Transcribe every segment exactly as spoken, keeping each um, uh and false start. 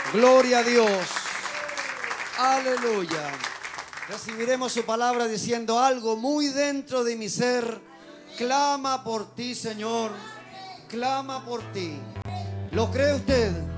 Gloria a Dios. Aleluya. Recibiremos su palabra diciendo: algo muy dentro de mi ser clama por ti, Señor. Clama por ti. ¿Lo cree usted?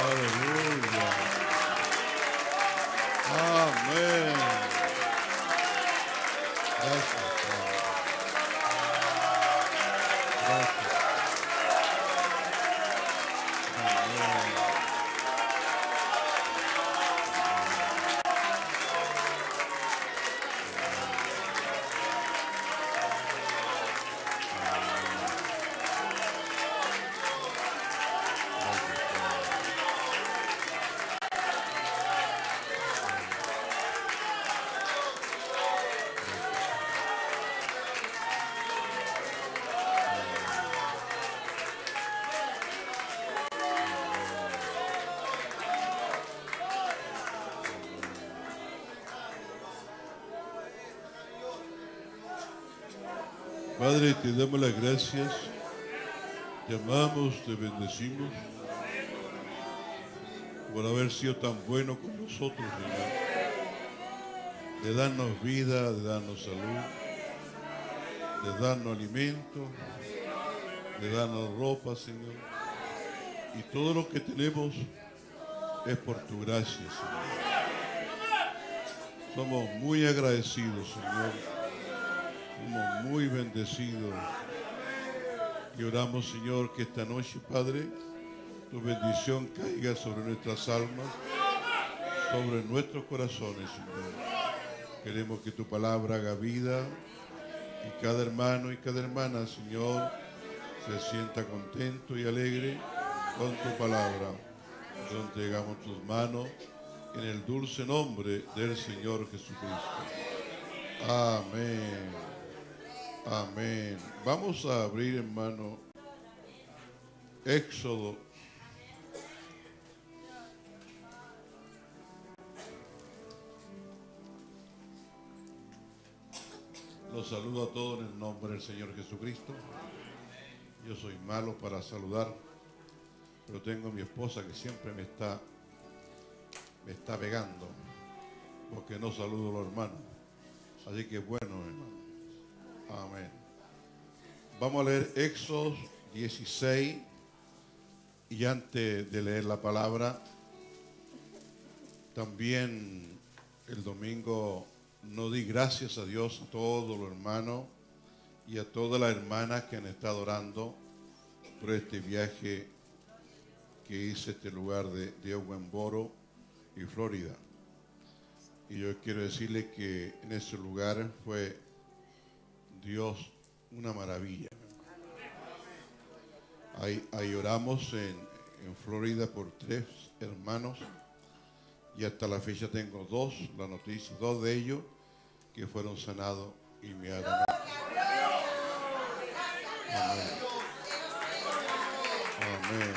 Aleluya. Amén. Gracias, Padre. Gracias. Amén. Padre, te damos las gracias, te amamos, te bendecimos por haber sido tan bueno con nosotros, Señor, de darnos vida, de darnos salud, de darnos alimento, de darnos ropa, Señor, y todo lo que tenemos es por tu gracia, Señor. Somos muy agradecidos, Señor. Somos muy bendecidos y oramos, Señor, que esta noche, Padre, tu bendición caiga sobre nuestras almas, sobre nuestros corazones, Señor. Queremos que tu palabra haga vida y cada hermano y cada hermana, Señor, se sienta contento y alegre con tu palabra. Te entregamos tus manos en el dulce nombre del Señor Jesucristo. Amén. Amén. Vamos a abrir, hermano, Éxodo. Los saludo a todos en el nombre del Señor Jesucristo. Yo soy malo para saludar, pero tengo a mi esposa que siempre me está, me está pegando porque no saludo a los hermanos. Así que bueno, hermano. Amén. Vamos a leer Éxodo dieciséis y antes de leer la palabra, también el domingo no di gracias a Dios a todos los hermanos y a todas las hermanas que han estado orando por este viaje que hice a este lugar de, de Owensboro y Florida. Y yo quiero decirle que en ese lugar fue Dios una maravilla. Ahí, ahí oramos en, en Florida por tres hermanos y hasta la fecha tengo dos, la noticia, dos de ellos que fueron sanados inmediatamente. Amén. Amén.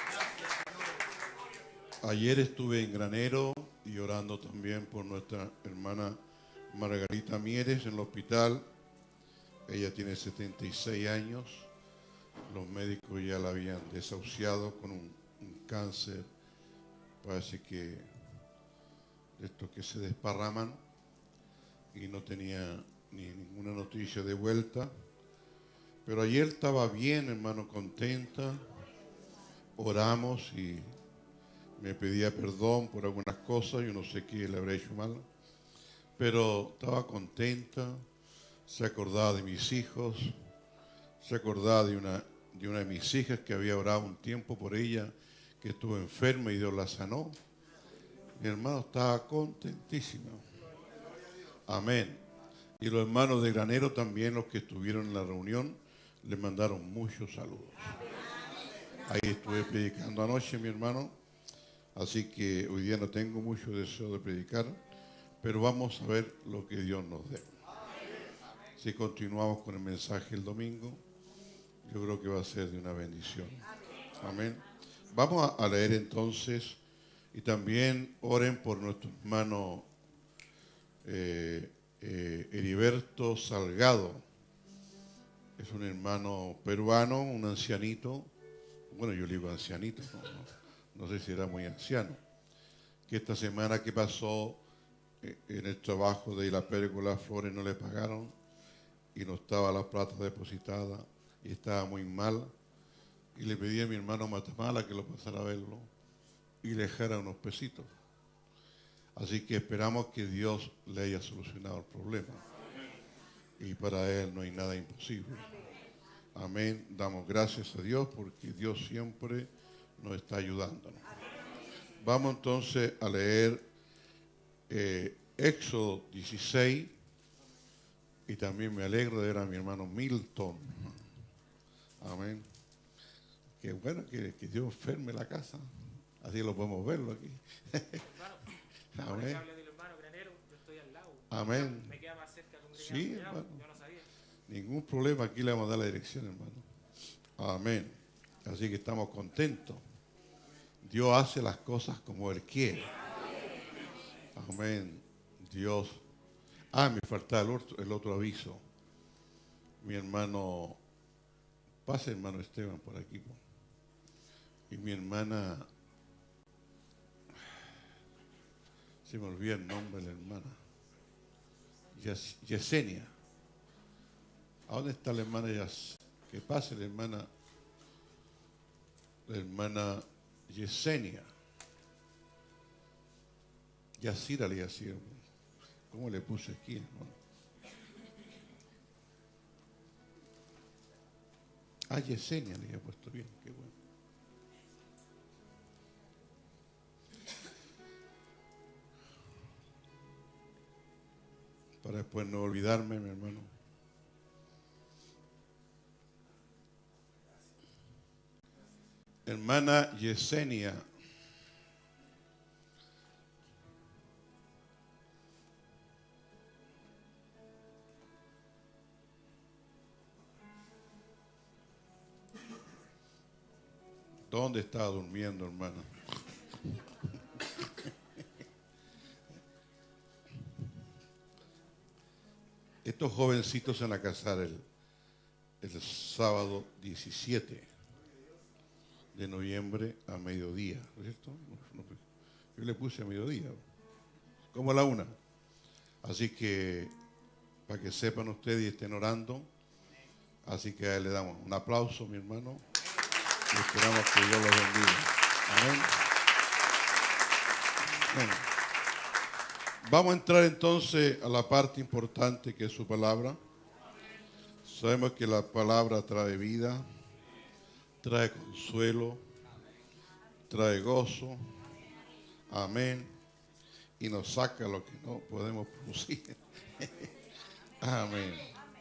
Ayer estuve en Granero y orando también por nuestra hermana Margarita Mieres en el hospital. Ella tiene setenta y seis años. Los médicos ya la habían desahuciado con un, un cáncer. Parece que de estos que se desparraman. Y no tenía ni ninguna noticia de vuelta. Pero ayer estaba bien, hermano, contenta. Oramos y me pedía perdón por algunas cosas. Yo no sé qué le habré hecho mal. Pero estaba contenta. Se acordaba de mis hijos, se acordaba de una, de una de mis hijas que había orado un tiempo por ella, que estuvo enferma y Dios la sanó. Mi hermano estaba contentísimo. Amén. Y los hermanos de Granero también, los que estuvieron en la reunión, le mandaron muchos saludos. Ahí estuve predicando anoche, mi hermano, así que hoy día no tengo mucho deseo de predicar, pero vamos a ver lo que Dios nos dé. Si continuamos con el mensaje el domingo, yo creo que va a ser de una bendición. Amén. Vamos a leer entonces y también oren por nuestro hermano eh, eh, Heriberto Salgado. Es un hermano peruano, un ancianito. Bueno, yo le digo ancianito, no, no, no sé si era muy anciano. Que esta semana que pasó eh, en el trabajo de la pérgola Flores no le pagaron. Y no estaba la plata depositada y estaba muy mal. Y le pedí a mi hermano Matamala que lo pasara a verlo. y le dejara unos pesitos. Así que esperamos que Dios le haya solucionado el problema. Y para Él no hay nada imposible. Amén. Damos gracias a Dios porque Dios siempre nos está ayudándonos. Vamos entonces a leer eh, Éxodo dieciséis. Y también me alegro de ver a mi hermano Milton. Amén. Qué bueno que, que Dios enferme la casa. Así lo podemos verlo aquí. Hermano, amén. habla del hermano Granero, yo estoy al lado. Amén. Me queda más cerca congregar. Sí, Yo hermano. no sabía. Ningún problema. Aquí le vamos a dar la dirección, hermano. Amén. Así que estamos contentos. Dios hace las cosas como Él quiere. Amén. Dios. Ah, me faltaba el otro, el otro aviso. Mi hermano, pase hermano Esteban por aquí. Po. Y mi hermana, se me olvida el nombre de la hermana, Yes, Yesenia. ¿A dónde está la hermana Yes? Que pase la hermana, la hermana Yesenia. Yasira le decía. ¿Cómo le puse aquí, hermano? Ah, Yesenia le había puesto bien, qué bueno. Para después no olvidarme, mi hermano. Hermana Yesenia. ¿Dónde estaba durmiendo, hermana? Estos jovencitos se van a casar el, el sábado diecisiete de noviembre a mediodía, ¿no es cierto? No, no, yo le puse a mediodía, como a la una. Así que, para que sepan ustedes y estén orando, así que a él le damos un aplauso, mi hermano. Y esperamos que Dios los bendiga. Amén. Bueno, vamos a entrar entonces a la parte importante que es su palabra. Sabemos que la palabra trae vida, trae consuelo, trae gozo. Amén. Y nos saca lo que no podemos producir. Amén.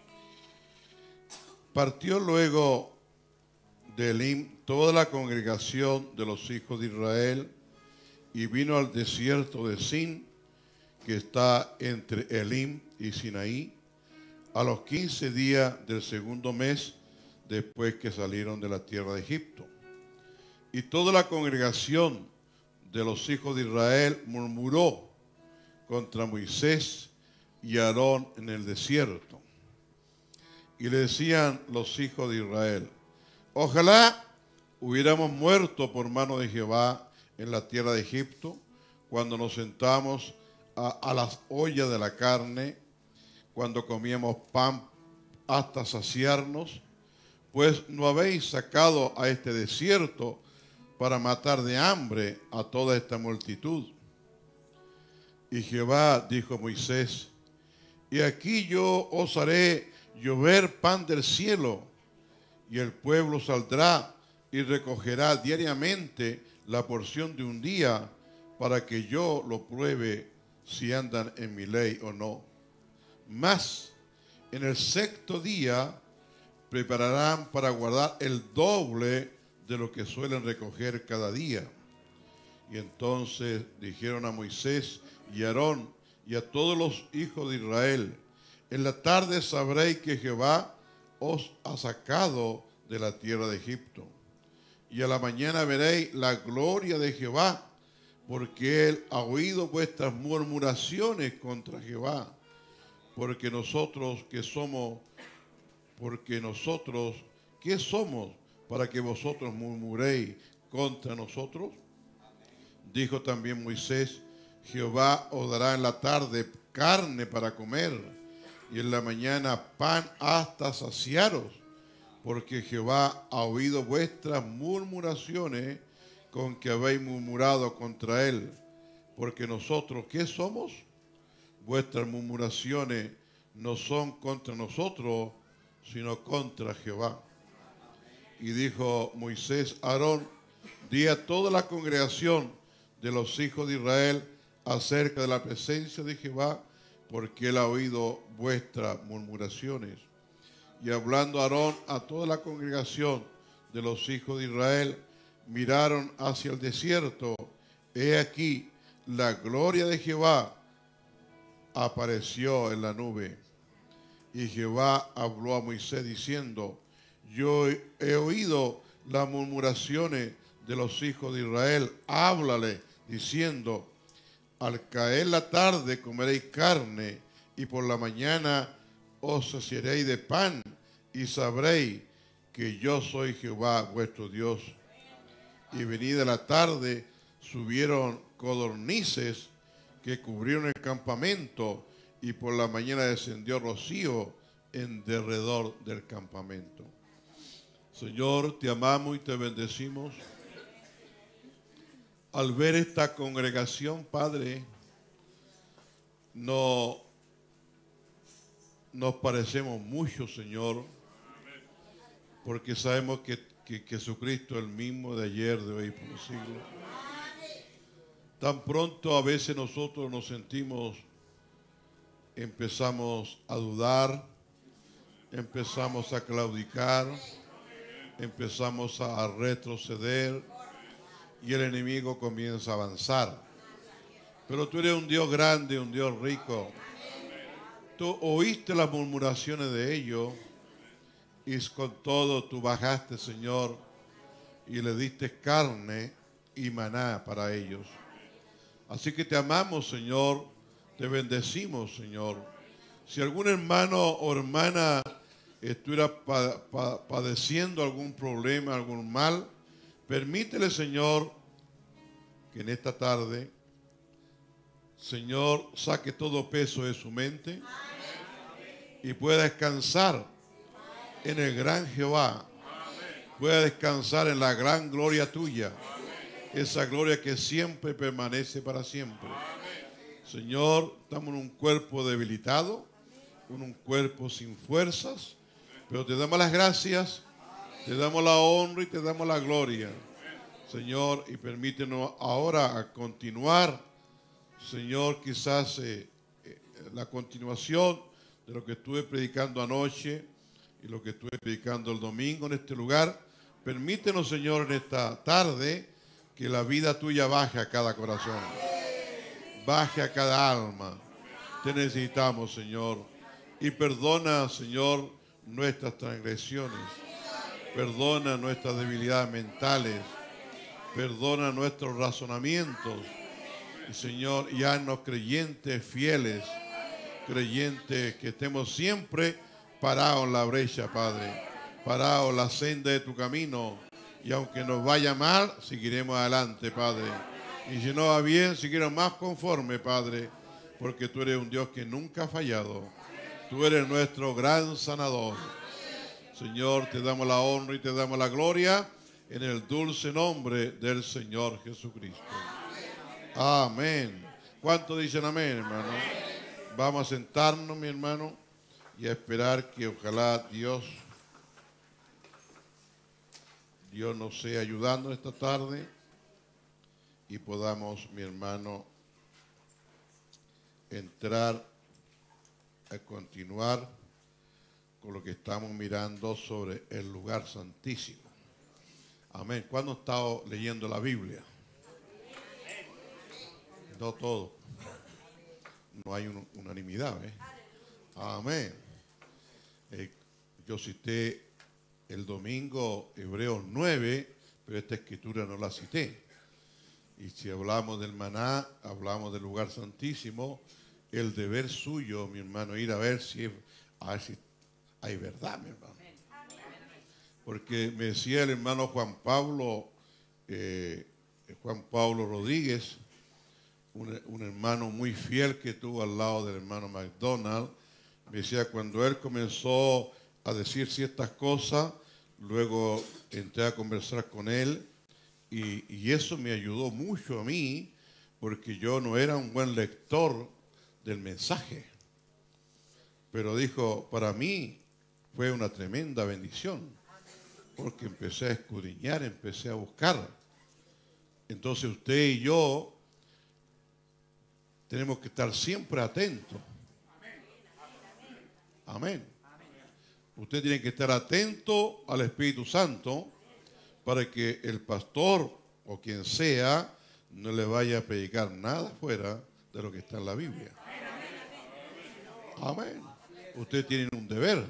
Partió luego de Elim toda la congregación de los hijos de Israel y vino al desierto de Sin, que está entre Elim y Sinaí, a los quince días del segundo mes después que salieron de la tierra de Egipto. Y toda la congregación de los hijos de Israel murmuró contra Moisés y Aarón en el desierto. Y le decían los hijos de Israel: ojalá hubiéramos muerto por mano de Jehová en la tierra de Egipto, cuando nos sentamos a, a las ollas de la carne, cuando comíamos pan hasta saciarnos, pues no habéis sacado a este desierto para matar de hambre a toda esta multitud. Y Jehová dijo a Moisés: y aquí yo os haré llover pan del cielo, y el pueblo saldrá y recogerá diariamente la porción de un día, para que yo lo pruebe si andan en mi ley o no. Mas en el sexto día prepararán para guardar el doble de lo que suelen recoger cada día. Y entonces dijeron a Moisés y a Aarón y a todos los hijos de Israel: en la tarde sabréis que Jehová os ha sacado de la tierra de Egipto. Y a la mañana veréis la gloria de Jehová, porque él ha oído vuestras murmuraciones contra Jehová. Porque nosotros que somos, porque nosotros, ¿qué somos para que vosotros murmuréis contra nosotros? Dijo también Moisés: Jehová os dará en la tarde carne para comer, y en la mañana pan hasta saciaros, porque Jehová ha oído vuestras murmuraciones con que habéis murmurado contra él, porque nosotros, ¿qué somos? Vuestras murmuraciones no son contra nosotros, sino contra Jehová. Y dijo Moisés a Aarón, di a toda la congregación de los hijos de Israel acerca de la presencia de Jehová, porque él ha oído vuestras murmuraciones. Y hablando Aarón a toda la congregación de los hijos de Israel, miraron hacia el desierto. He aquí, la gloria de Jehová apareció en la nube. Y Jehová habló a Moisés diciendo, yo he oído las murmuraciones de los hijos de Israel. Háblale diciendo, al caer la tarde comeréis carne, y por la mañana os saciaréis de pan, y sabréis que yo soy Jehová vuestro Dios. Y venida la tarde subieron codornices que cubrieron el campamento, y por la mañana descendió rocío en derredor del campamento. Señor, te amamos y te bendecimos. Al ver esta congregación, Padre, no, nos parecemos mucho, Señor, porque sabemos que, que, que Jesucristo es el mismo de ayer, de hoy y por los siglos. Tan pronto a veces nosotros nos sentimos, empezamos a dudar, empezamos a claudicar, empezamos a retroceder, y el enemigo comienza a avanzar. Pero tú eres un Dios grande, un Dios rico. Tú oíste las murmuraciones de ellos y con todo tú bajaste, Señor, y le diste carne y maná para ellos. Así que te amamos, Señor, te bendecimos, Señor. Si algún hermano o hermana estuviera pa- pa- padeciendo algún problema, algún mal, permítele, Señor, que en esta tarde, Señor, saque todo peso de su mente y pueda descansar en el gran Jehová, pueda descansar en la gran gloria tuya, esa gloria que siempre permanece para siempre. Señor, estamos en un cuerpo debilitado, en un cuerpo sin fuerzas, pero te damos las gracias, te damos la honra y te damos la gloria, Señor, y permítenos ahora a continuar, Señor, quizás eh, eh, la continuación de lo que estuve predicando anoche y lo que estuve predicando el domingo en este lugar. Permítenos, Señor, en esta tarde que la vida tuya baje a cada corazón, baje a cada alma. Te necesitamos, Señor, y perdona, Señor, nuestras transgresiones. Perdona nuestras debilidades mentales. Perdona nuestros razonamientos. Y, Señor, y haznos creyentes fieles. Creyentes que estemos siempre parados en la brecha, Padre. Parados en la senda de tu camino. Y aunque nos vaya mal, seguiremos adelante, Padre. Y si no va bien, seguiremos más conforme, Padre. Porque tú eres un Dios que nunca ha fallado. Tú eres nuestro gran sanador. Señor, te damos la honra y te damos la gloria en el dulce nombre del Señor Jesucristo. Amén. ¿Cuántos dicen amén, hermano? Vamos a sentarnos, mi hermano, y a esperar que ojalá Dios, Dios nos sea ayudando esta tarde y podamos, mi hermano, entrar a continuar con lo que estamos mirando sobre el lugar santísimo. Amén. ¿Cuándo han estado leyendo la Biblia? No todo. No hay un, unanimidad, ¿eh? Amén. Eh, yo cité el domingo Hebreos nueve, pero esta escritura no la cité. Y si hablamos del maná, hablamos del lugar santísimo, el deber suyo, mi hermano, ir a ver si, a ver si hay verdad, mi hermano. Porque me decía el hermano Juan Pablo, eh, Juan Pablo Rodríguez, un, un hermano muy fiel que tuvo al lado del hermano McDonald, me decía, cuando él comenzó a decir ciertas cosas, luego entré a conversar con él Y, y eso me ayudó mucho a mí, porque yo no era un buen lector del mensaje. Pero dijo, para mí fue una tremenda bendición, porque empecé a escudriñar, empecé a buscar. Entonces usted y yo tenemos que estar siempre atentos. Amén. Usted tiene que estar atento al Espíritu Santo para que el pastor o quien sea no le vaya a predicar nada fuera de lo que está en la Biblia. Amén. Ustedes tienen un deber.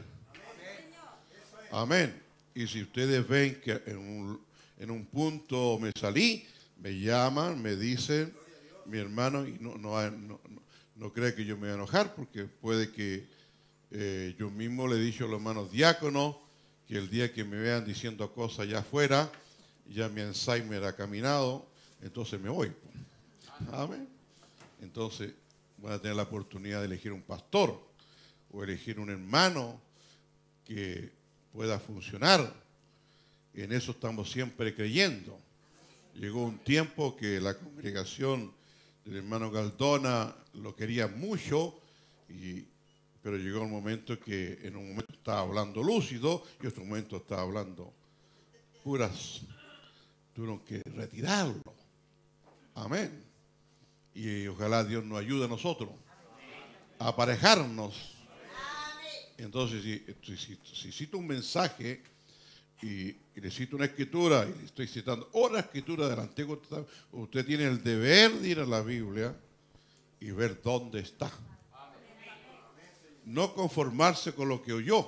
Amén. Y si ustedes ven que en un, en un punto me salí, me llaman, me dicen, mi hermano, y no, no, no, no cree que yo me voy a enojar, porque puede que eh, yo mismo le he dicho a los hermanos diáconos que el día que me vean diciendo cosas allá afuera, ya mi Alzheimer ha caminado, entonces me voy. Amén. Entonces voy a tener la oportunidad de elegir un pastor o elegir un hermano que pueda funcionar. En eso estamos siempre creyendo. Llegó un tiempo que la congregación del hermano Galdona lo quería mucho, y, pero llegó un momento que en un momento estaba hablando lúcido y en otro momento estaba hablando puras. Tuvieron que retirarlo. Amén. Y ojalá Dios nos ayude a nosotros a aparejarnos. Entonces, si, si, si cito un mensaje y, y le cito una escritura y le estoy citando otra escritura del Antiguo Testamento, usted tiene el deber de ir a la Biblia y ver dónde está. No conformarse con lo que oyó.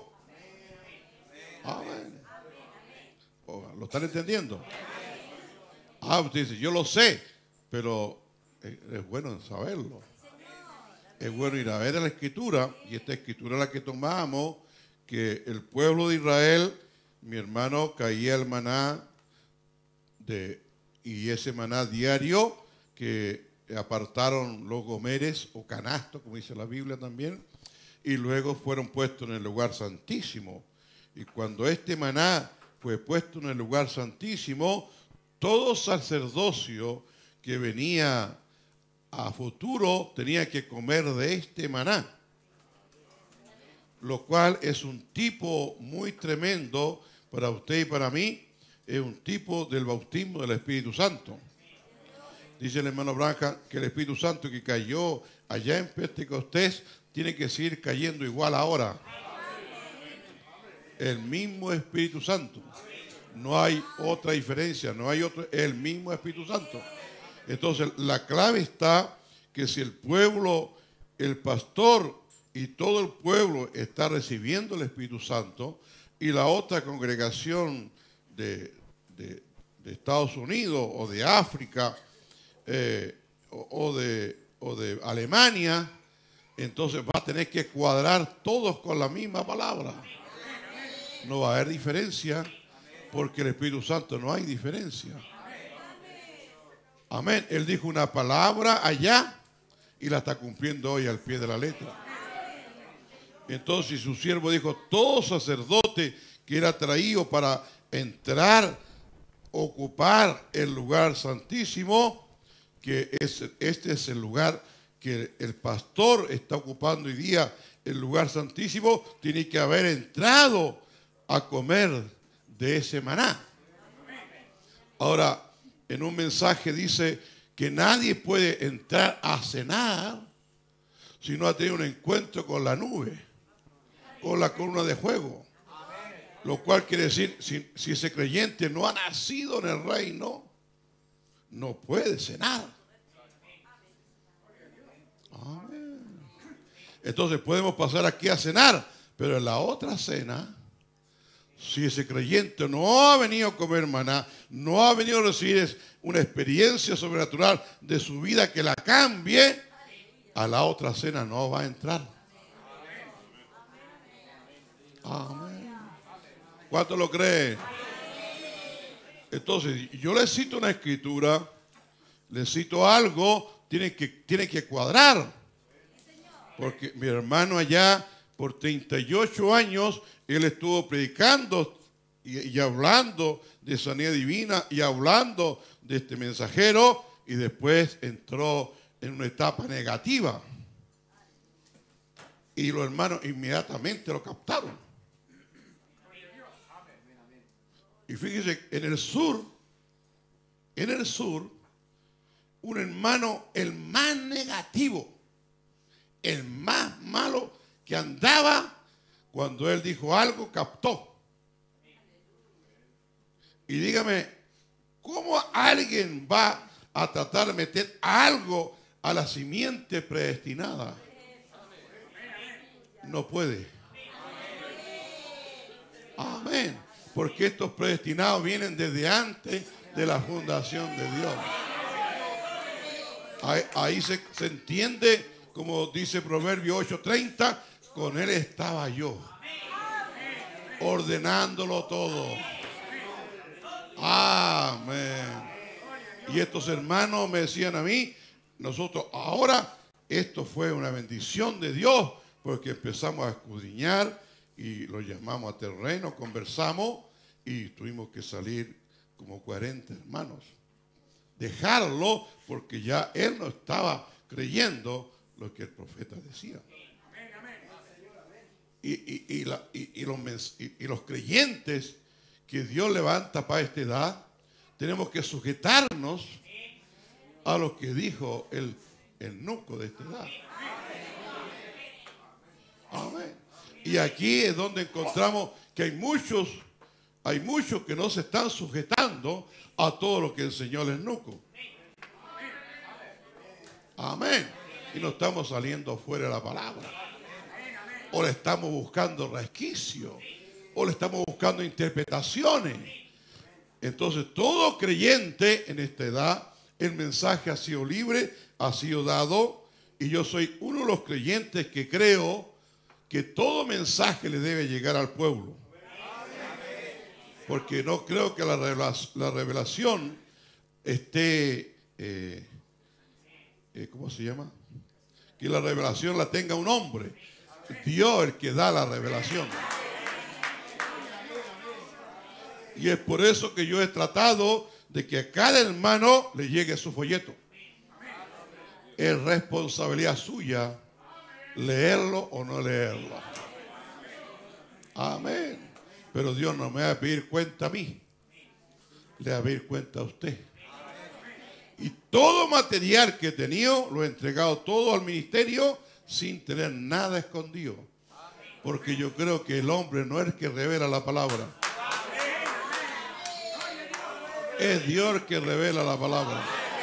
Amén. ¿Lo están entendiendo? Ah, usted dice, yo lo sé, pero es, es bueno saberlo. Es bueno ir a ver la escritura, y esta escritura es la que tomamos, que el pueblo de Israel, mi hermano, caía el maná, de, y ese maná diario que apartaron los gomeres o canastos, como dice la Biblia también, y luego fueron puestos en el lugar santísimo. Y cuando este maná fue puesto en el lugar santísimo, todo sacerdocio que venía a futuro tenía que comer de este maná, lo cual es un tipo muy tremendo para usted y para mí. Es un tipo del bautismo del Espíritu Santo. Dice el hermano Branca que el Espíritu Santo que cayó allá en Pentecostés tiene que seguir cayendo igual ahora. El mismo Espíritu Santo. No hay otra diferencia, no hay otro, el mismo Espíritu Santo. Entonces, la clave está que si el pueblo, el pastor y todo el pueblo está recibiendo el Espíritu Santo, y la otra congregación de, de, de Estados Unidos o de África eh, o, o, de, o de Alemania, entonces va a tener que cuadrar todos con la misma palabra. No va a haber diferencia, porque el Espíritu Santo no hay diferencia. Amén. Él dijo una palabra allá y la está cumpliendo hoy al pie de la letra. Entonces su siervo dijo, todo sacerdote que era traído para entrar, ocupar el lugar santísimo, que es, este es el lugar que el pastor está ocupando hoy día, el lugar santísimo, tiene que haber entrado a comer de ese maná. Ahora, en un mensaje dice que nadie puede entrar a cenar si no ha tenido un encuentro con la nube, con la columna de fuego. Lo cual quiere decir, si, si ese creyente no ha nacido en el reino, no puede cenar. Amén. Entonces podemos pasar aquí a cenar, pero en la otra cena, si ese creyente no ha venido a comer maná, no ha venido a recibir una experiencia sobrenatural de su vida que la cambie, a la otra cena no va a entrar. Amén. ¿Cuánto lo creen? Entonces, yo le cito una escritura, le cito algo, tiene que, tiene que cuadrar. Porque mi hermano allá, por treinta y ocho años, él estuvo predicando y, y hablando de sanidad divina y hablando de este mensajero, y después entró en una etapa negativa. Y los hermanos inmediatamente lo captaron. Y fíjese, en el sur, en el sur, un hermano, el más negativo, el más malo que andaba, cuando él dijo algo, captó. Y dígame, ¿cómo alguien va a tratar de meter algo a la simiente predestinada? No puede. Amén. Porque estos predestinados vienen desde antes de la fundación de Dios. Ahí, ahí se, se entiende, como dice Proverbio ocho treinta, con él estaba yo, ordenándolo todo. Amén. Y estos hermanos me decían a mí, nosotros ahora, esto fue una bendición de Dios, porque empezamos a escudriñar y lo llamamos a terreno, conversamos y tuvimos que salir como cuarenta hermanos. Dejarlo porque ya él no estaba creyendo lo que el profeta decía. Y, y, y, la, y, y, los, y, y los creyentes que Dios levanta para esta edad, tenemos que sujetarnos a lo que dijo el eunuco de esta edad. Amén. Y aquí es donde encontramos que hay muchos, hay muchos que no se están sujetando a todo lo que enseñó el eunuco. Amén. Y no estamos saliendo fuera de la palabra. O le estamos buscando resquicio. O le estamos buscando interpretaciones. Entonces, todo creyente en esta edad, el mensaje ha sido libre, ha sido dado. Y yo soy uno de los creyentes que creo que todo mensaje le debe llegar al pueblo. Porque no creo que la revelación, la revelación esté, eh, eh, ¿cómo se llama? Que la revelación la tenga un hombre. Dios el que da la revelación. Y es por eso que yo he tratado de que a cada hermano le llegue su folleto. Es responsabilidad suya leerlo o no leerlo. Amén. Pero Dios no me va a pedir cuenta a mí. Le va a pedir cuenta a usted. Y todo material que he tenido lo he entregado todo al ministerio sin tener nada escondido. Porque yo creo que el hombre no es el que revela la palabra. Es Dios el que revela la palabra.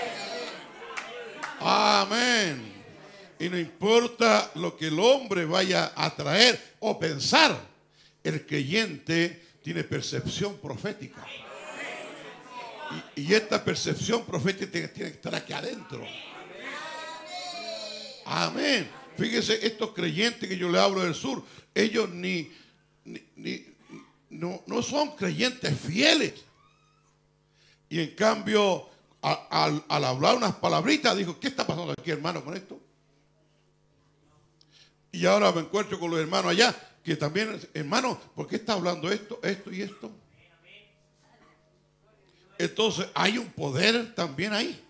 Amén. Y no importa lo que el hombre vaya a traer o pensar, el creyente tiene percepción profética. Y, y esta percepción profética tiene, tiene que estar aquí adentro. Amén. Fíjense, estos creyentes que yo le hablo del sur, ellos ni, ni, ni no, no son creyentes fieles. Y en cambio, a, a, al hablar unas palabritas, dijo, ¿qué está pasando aquí, hermano, con esto? Y ahora me encuentro con los hermanos allá, que también, hermano, ¿por qué está hablando esto, esto y esto? Entonces, hay un poder también ahí.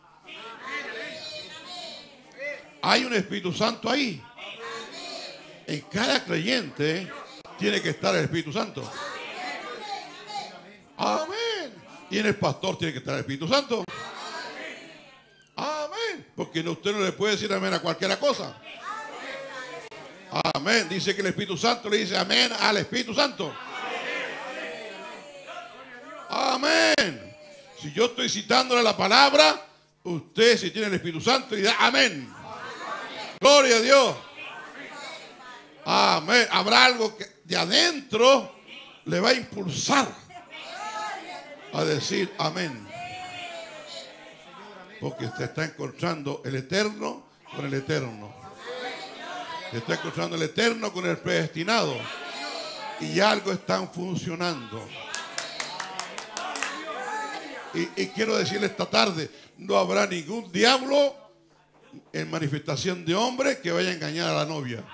Hay un Espíritu Santo ahí. En cada creyente tiene que estar el Espíritu Santo. Amén. Y en el pastor tiene que estar el Espíritu Santo. Amén. Porque usted no le puede decir amén a cualquiera cosa. Amén. Dice que el Espíritu Santo le dice amén al Espíritu Santo. Amén. Si yo estoy citándole la palabra, usted, si tiene el Espíritu Santo, dirá amén. Gloria a Dios. Amén. Habrá algo que de adentro le va a impulsar a decir amén. Porque usted está encontrando el eterno con el eterno. Está encontrando el eterno con el predestinado. Y algo están funcionando. Y, y quiero decirle esta tarde, no habrá ningún diablo en manifestación de hombre que vaya a engañar a la novia.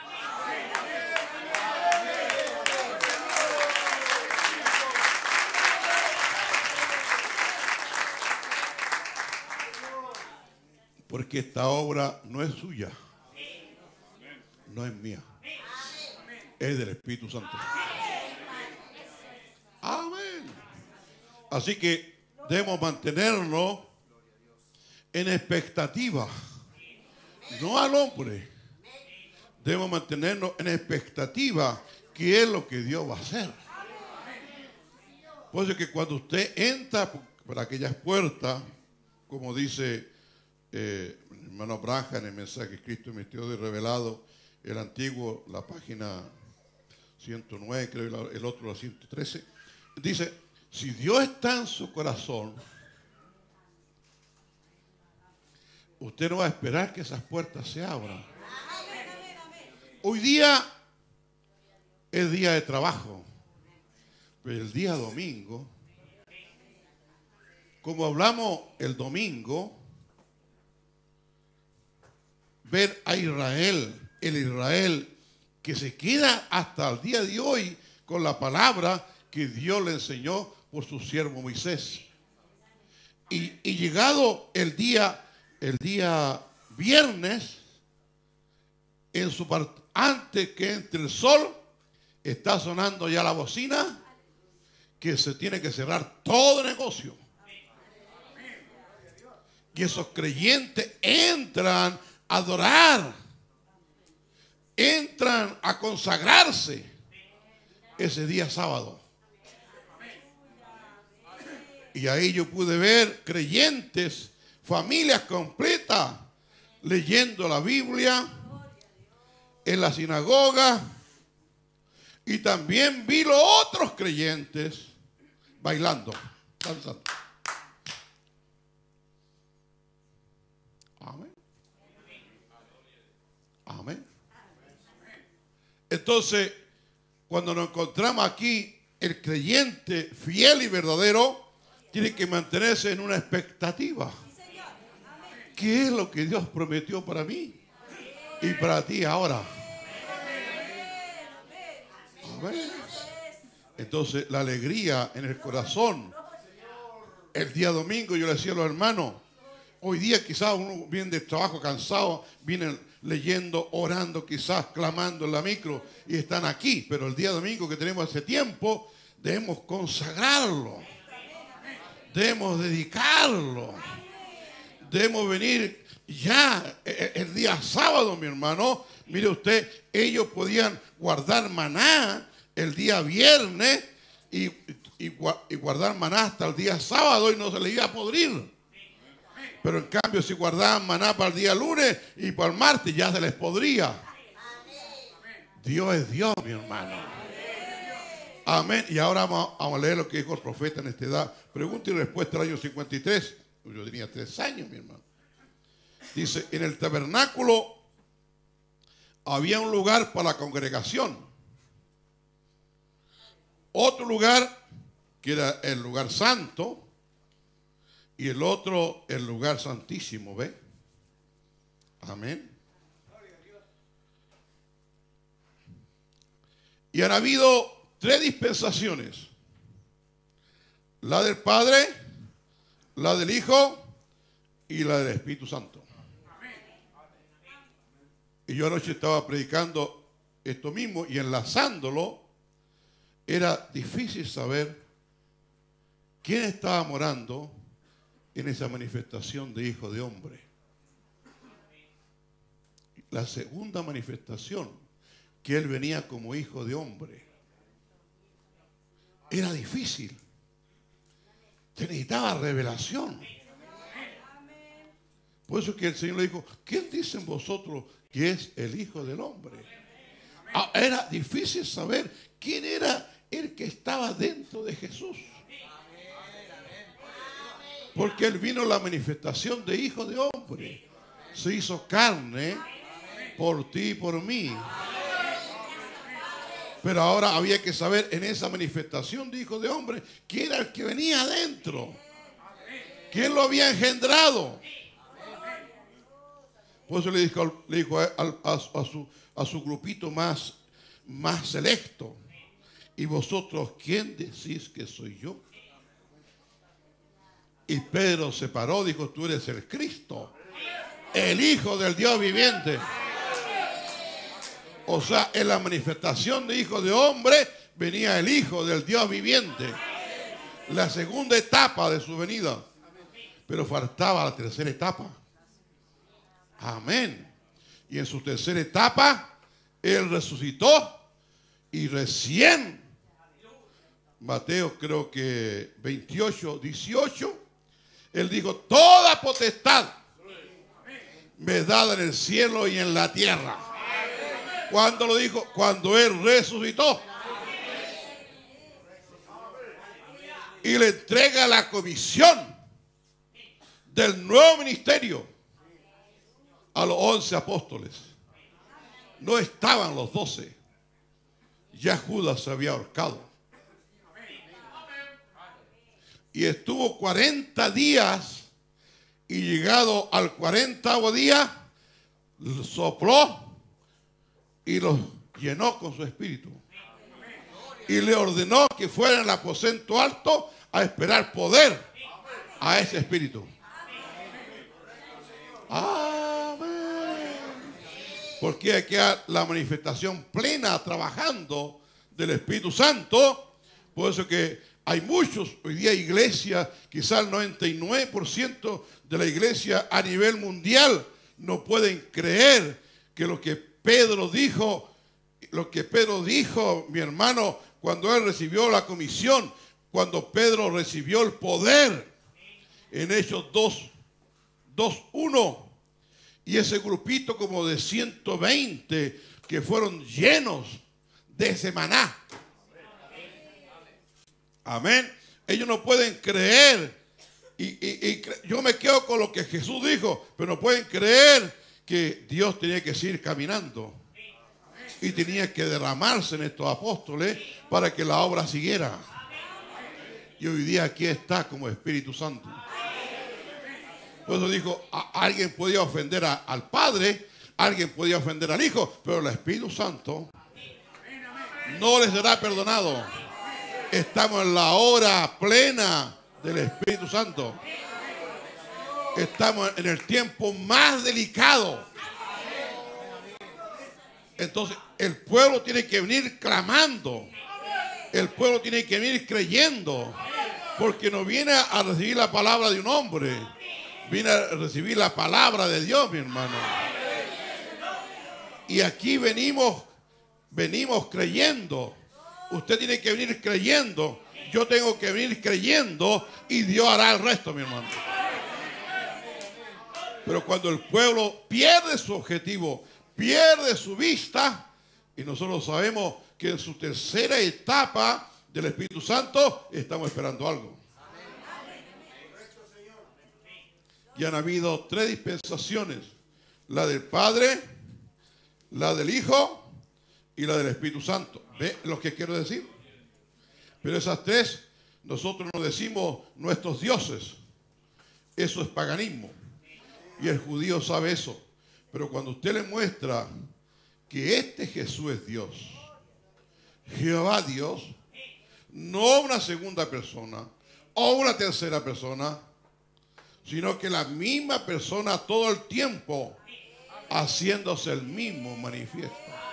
Porque esta obra no es suya, no es mía, es del Espíritu Santo. Amén. Así que debemos mantenernos en expectativa, no al hombre. Debemos mantenernos en expectativa qué es lo que Dios va a hacer. Por eso que cuando usted entra por aquellas puertas, como dice eh, el hermano Branham en el mensaje que Cristo metió de revelado, el antiguo, la página ciento nueve, creo, el otro la ciento trece, dice, si Dios está en su corazón, usted no va a esperar que esas puertas se abran. Hoy día es día de trabajo, pero el día domingo, como hablamos el domingo, ver a Israel, el Israel que se queda hasta el día de hoy con la palabra que Dios le enseñó por su siervo Moisés. Y, y llegado el día, el día viernes, en su part- antes que entre el sol, está sonando ya la bocina que se tiene que cerrar todo negocio. Y esos creyentes entran a adorar, entran a consagrarse ese día sábado. Y ahí yo pude ver creyentes, familias completas, leyendo la Biblia en la sinagoga. Y también vi los otros creyentes bailando, danzando. Amén. Amén. Entonces, cuando nos encontramos aquí, el creyente fiel y verdadero tiene que mantenerse en una expectativa. ¿Qué es lo que Dios prometió para mí y para ti ahora? Amén. Entonces, la alegría en el corazón. El día domingo yo le decía a los hermanos, hoy día quizás uno viene del trabajo cansado, vienen leyendo, orando, quizás clamando en la micro y están aquí, pero el día domingo que tenemos ese tiempo, debemos consagrarlo, debemos dedicarlo, debemos venir ya el día sábado, mi hermano. Mire usted, ellos podían guardar maná el día viernes y, y, y guardar maná hasta el día sábado y no se les iba a podrir. Pero en cambio, si guardaban maná para el día lunes y para el martes, ya se les podría. Dios es Dios, mi hermano. Amén. Y ahora vamos a leer lo que dijo el profeta en esta edad. Pregunta y respuesta del año cincuenta y tres. Yo tenía tres años, mi hermano. Dice, en el tabernáculo había un lugar para la congregación. Otro lugar que era el lugar santo. Y el otro, el lugar santísimo, ¿ve? Amén. Y han habido tres dispensaciones. La del Padre, la del Hijo y la del Espíritu Santo. Y yo anoche estaba predicando esto mismo y enlazándolo, era difícil saber quién estaba morando en esa manifestación de Hijo de Hombre. La segunda manifestación, que Él venía como Hijo de Hombre, era difícil. Se necesitaba revelación. Por eso que el Señor le dijo, ¿quién dicen vosotros que es el Hijo del Hombre? Ah, era difícil saber quién era el que estaba dentro de Jesús. Porque Él vino la manifestación de Hijo de Hombre. Se hizo carne por ti y por mí. Pero ahora había que saber en esa manifestación de Hijo de Hombre quién era el que venía adentro. ¿Quién lo había engendrado? Por eso le dijo, le dijo a, a, a, su, a su grupito más, más selecto. ¿Y vosotros quién decís que soy yo? Y Pedro se paró, dijo, tú eres el Cristo, el Hijo del Dios viviente. O sea, en la manifestación de Hijo de Hombre venía el Hijo del Dios viviente. La segunda etapa de su venida. Pero faltaba la tercera etapa. Amén. Y en su tercera etapa, Él resucitó y recién, Mateo creo que veintiocho, dieciocho, Él dijo, toda potestad me es dada en el cielo y en la tierra. ¿Cuándo lo dijo? Cuando Él resucitó. Y le entrega la comisión del nuevo ministerio a los once apóstoles. No estaban los doce. Ya Judas se había ahorcado. Y estuvo cuarenta días y llegado al cuarentavo día sopló y los llenó con su espíritu. Y le ordenó que fueran al aposento alto a esperar poder a ese espíritu. Amén. Porque aquí hay la manifestación plena trabajando del Espíritu Santo. Por eso que hay muchos, hoy día iglesias, quizás el noventa y nueve por ciento de la iglesia a nivel mundial no pueden creer que lo que Pedro dijo, lo que Pedro dijo, mi hermano, cuando él recibió la comisión, cuando Pedro recibió el poder, en Hechos dos, uno, y ese grupito como de ciento veinte que fueron llenos de ese maná. Amén. Ellos no pueden creer. Y, y, y yo me quedo con lo que Jesús dijo, pero no pueden creer que Dios tenía que seguir caminando. Y tenía que derramarse en estos apóstoles para que la obra siguiera. Y hoy día aquí está como Espíritu Santo. Por eso dijo, a, alguien podía ofender a, al Padre, alguien podía ofender al Hijo, pero el Espíritu Santo no les será perdonado. Estamos en la hora plena del Espíritu Santo. Estamos en el tiempo más delicado. Entonces, el pueblo tiene que venir clamando. El pueblo tiene que venir creyendo. Porque no viene a recibir la palabra de un hombre. Viene a recibir la palabra de Dios, mi hermano. Y aquí venimos, venimos creyendo. Usted tiene que venir creyendo. Yo tengo que venir creyendo. Y Dios hará el resto, mi hermano. Pero cuando el pueblo pierde su objetivo, pierde su vista, y nosotros sabemos que en su tercera etapa del Espíritu Santo estamos esperando algo. Y han habido tres dispensaciones: la del Padre, la del Hijo y la del Espíritu Santo. ¿Ve lo que quiero decir? Pero esas tres, nosotros nos decimos nuestros dioses. Eso es paganismo. Y el judío sabe eso. Pero cuando usted le muestra que este Jesús es Dios, Jehová Dios, no una segunda persona o una tercera persona, sino que la misma persona todo el tiempo haciéndose el mismo manifiesto.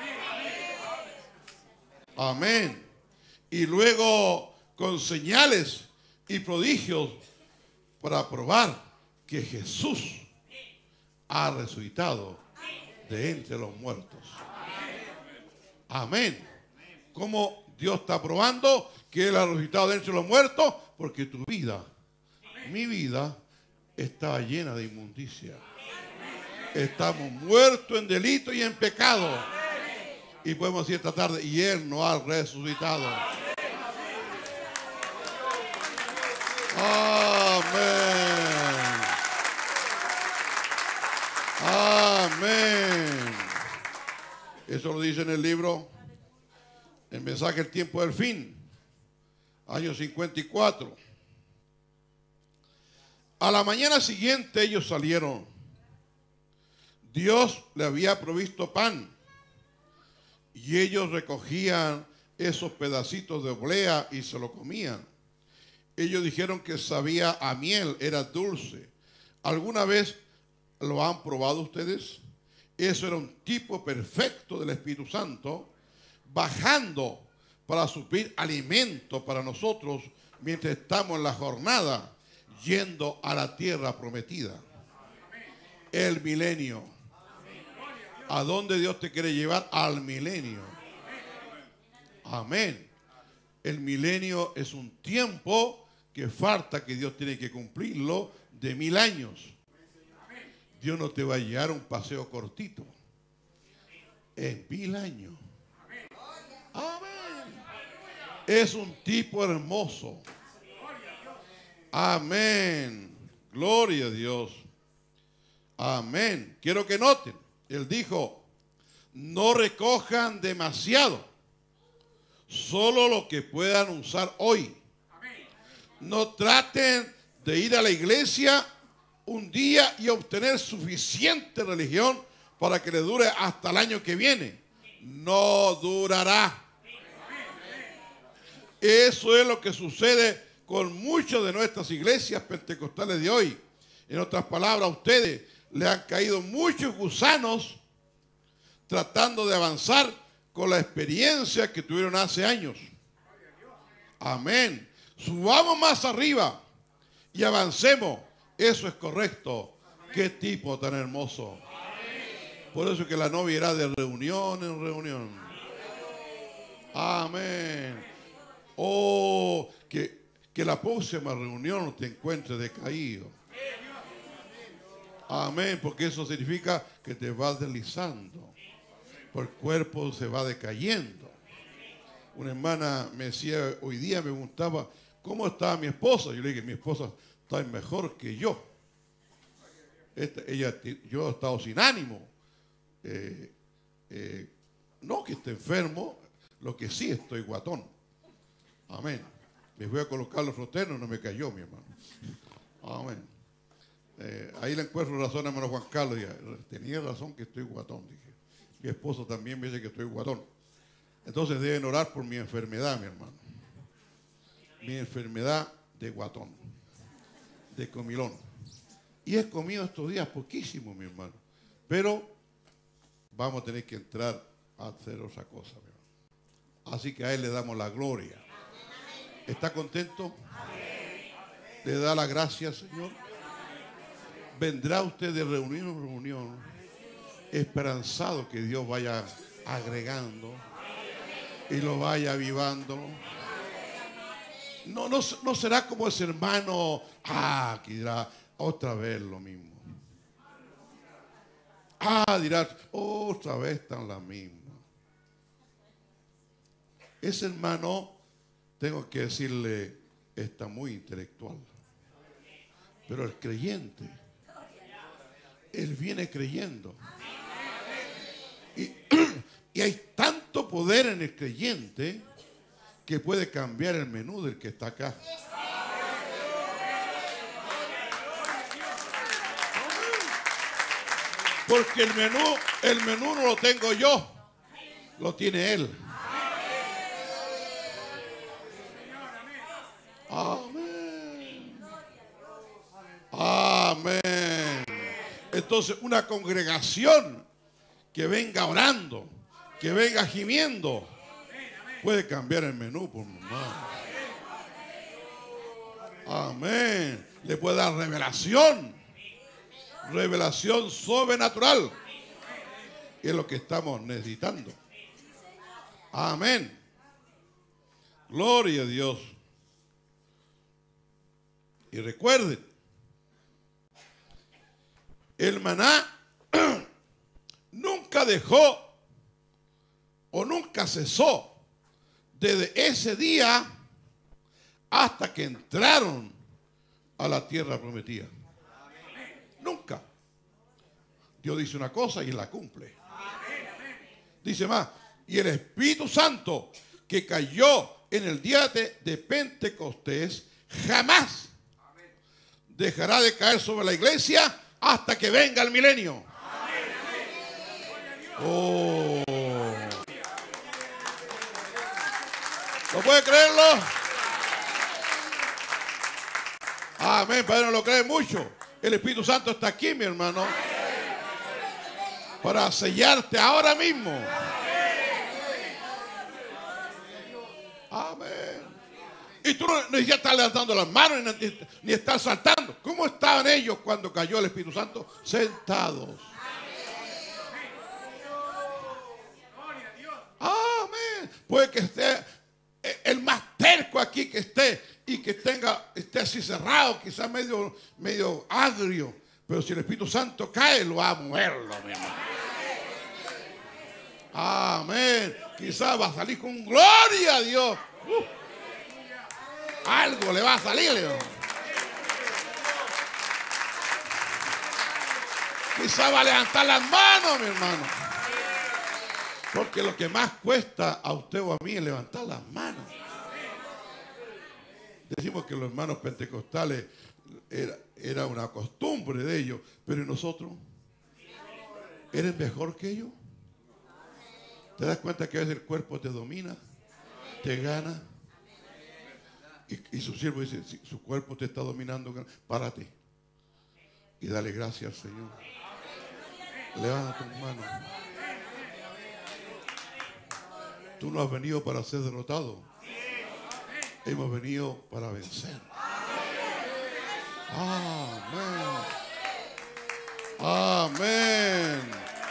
Amén. Y luego con señales y prodigios para probar que Jesús ha resucitado de entre los muertos. Amén. ¿Cómo Dios está probando que Él ha resucitado de entre los muertos? Porque tu vida, mi vida, estaba llena de inmundicia. Estamos muertos en delito y en pecado. Y podemos decir esta tarde, y Él no ha resucitado. Amén. Amén. Eso lo dice en el libro, el mensaje El tiempo del fin, año cincuenta y cuatro. A la mañana siguiente ellos salieron. Dios le había provisto pan y ellos recogían esos pedacitos de oblea y se lo comían. Ellos dijeron que sabía a miel, era dulce. ¿Alguna vez ¿Lo han probado ustedes? Eso era un tipo perfecto del Espíritu Santo, bajando para suplir alimento para nosotros mientras estamos en la jornada, yendo a la tierra prometida. El milenio. ¿A dónde Dios te quiere llevar? Al milenio. Amén. El milenio es un tiempo que falta, que Dios tiene que cumplirlo, de mil años. Dios no te va a llevar a un paseo cortito. En mil años. Amén. Es un tipo hermoso. Amén. Gloria a Dios. Amén. Quiero que noten. Él dijo, no recojan demasiado. Solo lo que puedan usar hoy. No traten de ir a la iglesia un día y obtener suficiente religión para que le dure hasta el año que viene. No durará. Eso es lo que sucede con muchas de nuestras iglesias pentecostales de hoy. En otras palabras, a ustedes le han caído muchos gusanos tratando de avanzar con la experiencia que tuvieron hace años. Amén. Subamos más arriba y avancemos. Eso es correcto. Qué tipo tan hermoso. Por eso que la novia irá de reunión en reunión. Amén. Oh, que, que la próxima reunión te encuentre decaído. Amén, porque eso significa que te vas deslizando. Por el cuerpo se va decayendo. Una hermana me decía, hoy día me preguntaba, ¿cómo estaba mi esposa? Yo le dije, mi esposa está mejor que yo. Esta, ella, yo he estado sin ánimo. Eh, eh, no que esté enfermo, lo que sí estoy guatón. Amén. Me voy a colocar los froteros, no me cayó mi hermano. Amén. Eh, ahí le encuentro razón a hermano Juan Carlos. Dije, tenía razón que estoy guatón, dije. Mi esposo también me dice que estoy guatón. Entonces deben orar por mi enfermedad, mi hermano. Mi enfermedad de guatón, de comilón. Y he comido estos días poquísimo, mi hermano. Pero vamos a tener que entrar a hacer otra cosa, mi hermano. Así que a Él le damos la gloria. ¿Está contento? ¿Le da la gracia, Señor? Vendrá usted de reunión en reunión, esperanzado que Dios vaya agregando y lo vaya avivando. No, no, no será como ese hermano, ah, que dirá otra vez lo mismo. Ah, dirá, otra vez están las mismas. Ese hermano, tengo que decirle, está muy intelectual. Pero el creyente, él viene creyendo. Y, y hay tanto poder en el creyente que puede cambiar el menú del que está acá. Porque el menú, el menú no lo tengo yo, lo tiene Él. Amén. Amén. Entonces, una congregación que venga orando, que venga gimiendo, puede cambiar el menú por mamá. Amén. Le puede dar revelación. Revelación sobrenatural. Es lo que estamos necesitando. Amén. Gloria a Dios. Y recuerden, el maná nunca dejó o nunca cesó desde ese día hasta que entraron a la tierra prometida. Nunca. Dios dice una cosa y la cumple. Dice más, y el Espíritu Santo que cayó en el día de, de Pentecostés jamás dejará de caer sobre la iglesia hasta que venga el milenio. Oh. ¿No puede creerlo? Amén, Padre, no lo cree mucho. El Espíritu Santo está aquí, mi hermano, para sellarte ahora mismo. Amén. Y tú no necesitas estar levantando las manos ni, ni estar saltando. ¿Cómo estaban ellos cuando cayó el Espíritu Santo? Sentados. Amén. Puede que esté el más terco aquí que esté y que tenga, esté así cerrado, quizás medio, medio agrio. Pero si el Espíritu Santo cae, lo va a moverlo, mi hermano. Amén. Quizás va a salir con gloria a Dios. Uh. Algo le va a salir, León. Quizá va a levantar las manos, mi hermano. Porque lo que más cuesta a usted o a mí es levantar las manos. Decimos que los hermanos pentecostales era, era una costumbre de ellos, pero ¿y nosotros? ¿Eres mejor que ellos? ¿Te das cuenta que a veces el cuerpo te domina? ¿Te gana? Y, y su siervo dice, si su cuerpo te está dominando, párate y dale gracias al Señor. Levanta tus manos. Tú no has venido para ser derrotado. Hemos venido para vencer. Amén. Amén.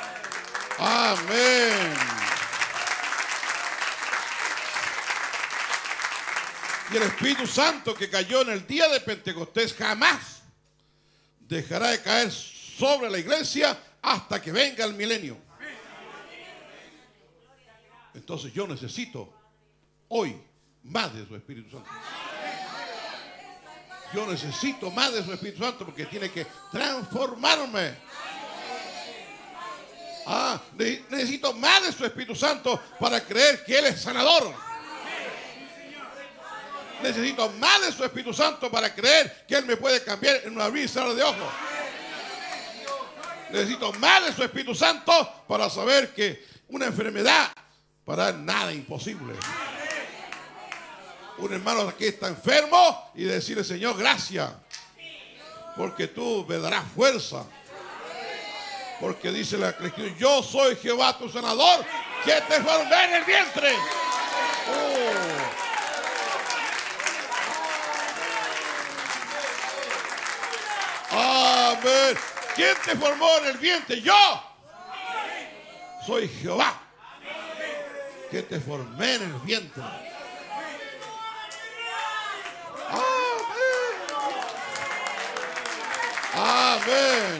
Amén. Y el Espíritu Santo que cayó en el día de Pentecostés jamás dejará de caer sobre la iglesia hasta que venga el milenio. Entonces yo necesito hoy más de su Espíritu Santo. Yo necesito más de su Espíritu Santo porque tiene que transformarme. Ah, necesito más de su Espíritu Santo para creer que Él es sanador. Necesito más de su Espíritu Santo para creer que Él me puede cambiar en un abrir y cerrar de ojos. Necesito más de su Espíritu Santo para saber que una enfermedad para él nada imposible. Un hermano aquí está enfermo y decirle, Señor, gracias, porque tú me darás fuerza. Porque dice la Escritura, yo soy Jehová tu sanador, que te formé en el vientre. Oh. Amén. ¿Quién te formó en el vientre? Yo. Soy Jehová, que te formé en el vientre. Amén. Amén.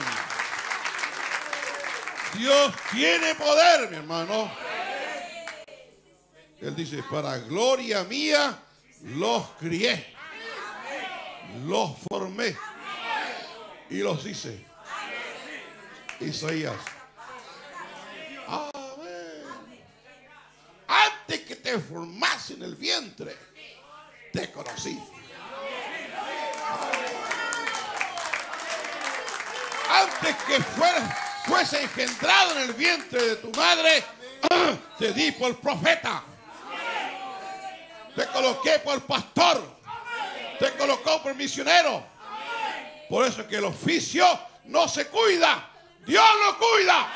Dios tiene poder, mi hermano. Él dice, para gloria mía los crié, los formé y los hice. Isaías. Amén. Antes que te formase en el vientre, te conocí. Antes que fuera, fuese engendrado en el vientre de tu madre, te di por profeta. Te coloqué por pastor. Te colocó por misionero. Por eso es que el oficio no se cuida, Dios lo cuida.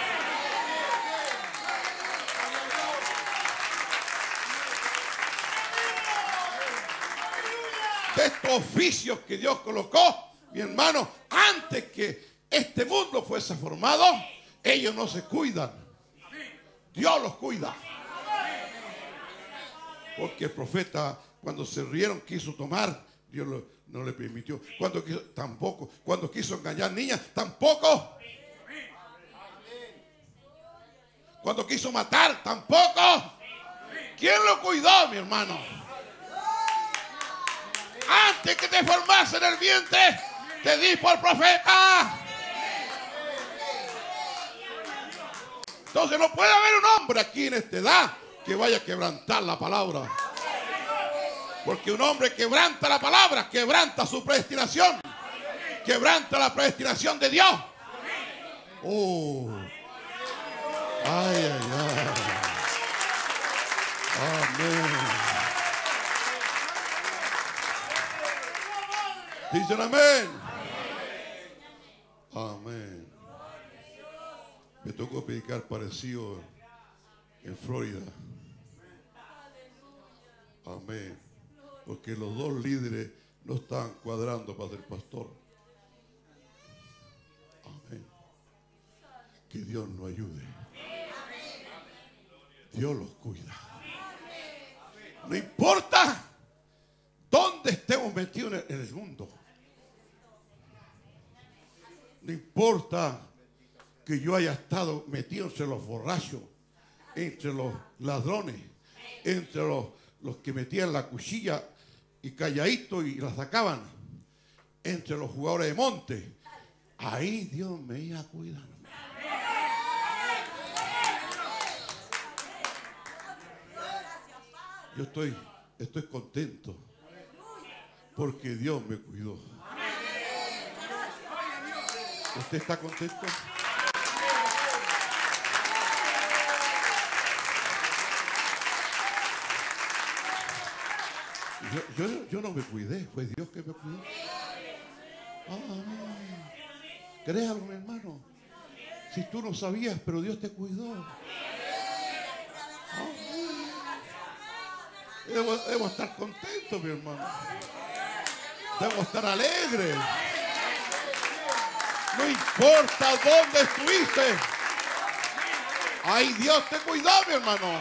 De estos oficios que Dios colocó, mi hermano, antes que este mundo fuese formado, ellos no se cuidan. Dios los cuida. Porque el profeta, cuando se rieron, quiso tomar, Dios lo, no le permitió. Cuando quiso, tampoco. Cuando quiso engañar niñas, tampoco. Cuando quiso matar, tampoco. ¿Quién lo cuidó, mi hermano? Antes que te formase en el vientre, te di por profeta. Entonces no puede haber un hombre aquí en esta edad que vaya a quebrantar la palabra. Porque un hombre quebranta la palabra, quebranta su predestinación, quebranta la predestinación de Dios. Oh. Ay, ay, ay. Amén. Dicen amén. Amén. Me tocó predicar parecido en Florida. Amén. Porque los dos líderes no estaban cuadrando para ser pastor. Amén. Que Dios nos ayude. Dios los cuida. No importa dónde estemos metidos en el mundo. No importa que yo haya estado metido entre los borrachos, entre los ladrones, entre los, los que metían la cuchilla y calladito y la sacaban, entre los jugadores de monte. Ahí Dios me iba cuidando. Yo estoy, estoy contento porque Dios me cuidó. ¿Usted está contento? Yo, yo, yo no me cuidé, fue Dios que me cuidó. Ah, créalo, mi hermano. Si tú no sabías, pero Dios te cuidó. Ah, debo, debo estar contento, mi hermano. Debo estar alegre. No importa dónde estuviste. Ay, Dios te cuidó, mi hermano.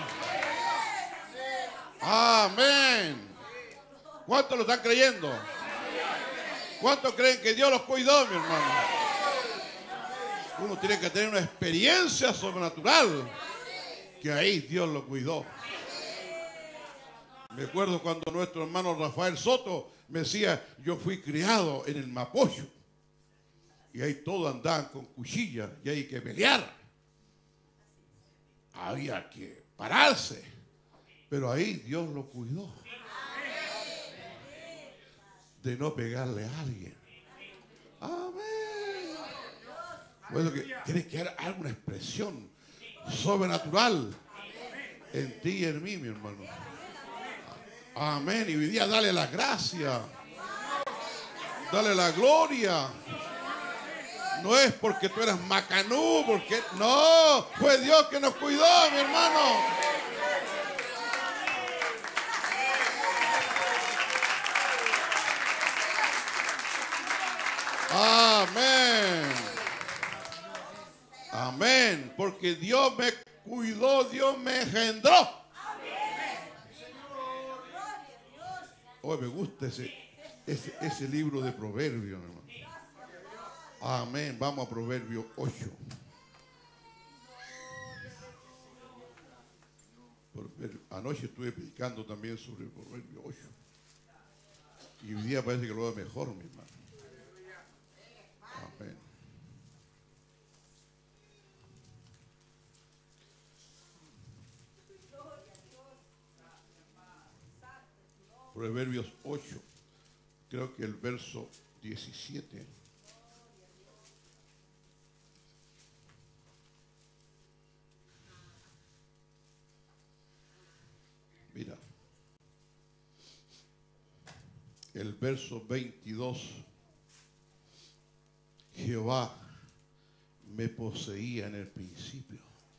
Amén. ¿Cuántos lo están creyendo? ¿Cuántos creen que Dios los cuidó, mi hermano? Uno tiene que tener una experiencia sobrenatural que ahí Dios lo cuidó. Me acuerdo cuando nuestro hermano Rafael Soto me decía, yo fui criado en el Mapocho. Y ahí todos andaban con cuchillas y hay que pelear. Había que pararse. Pero ahí Dios lo cuidó. De no pegarle a alguien. Amén. Bueno, que tiene que haber alguna expresión sobrenatural en ti y en mí, mi hermano. Amén. Y hoy día dale la gracia. Dale la gloria. No es porque tú eras macanú, porque no, fue Dios que nos cuidó, mi hermano. Amén. Amén. Porque Dios me cuidó, Dios me engendró. Hoy me gusta ese, ese, ese libro de Proverbios, hermano. Amén. Vamos a Proverbios ocho. Anoche estuve predicando también sobre el Proverbio ocho. Y hoy día parece que lo veo mejor, mi hermano. Amén. Proverbios ocho. Creo que el verso diecisiete. Mira, el verso veintidós, Jehová me poseía en el principio.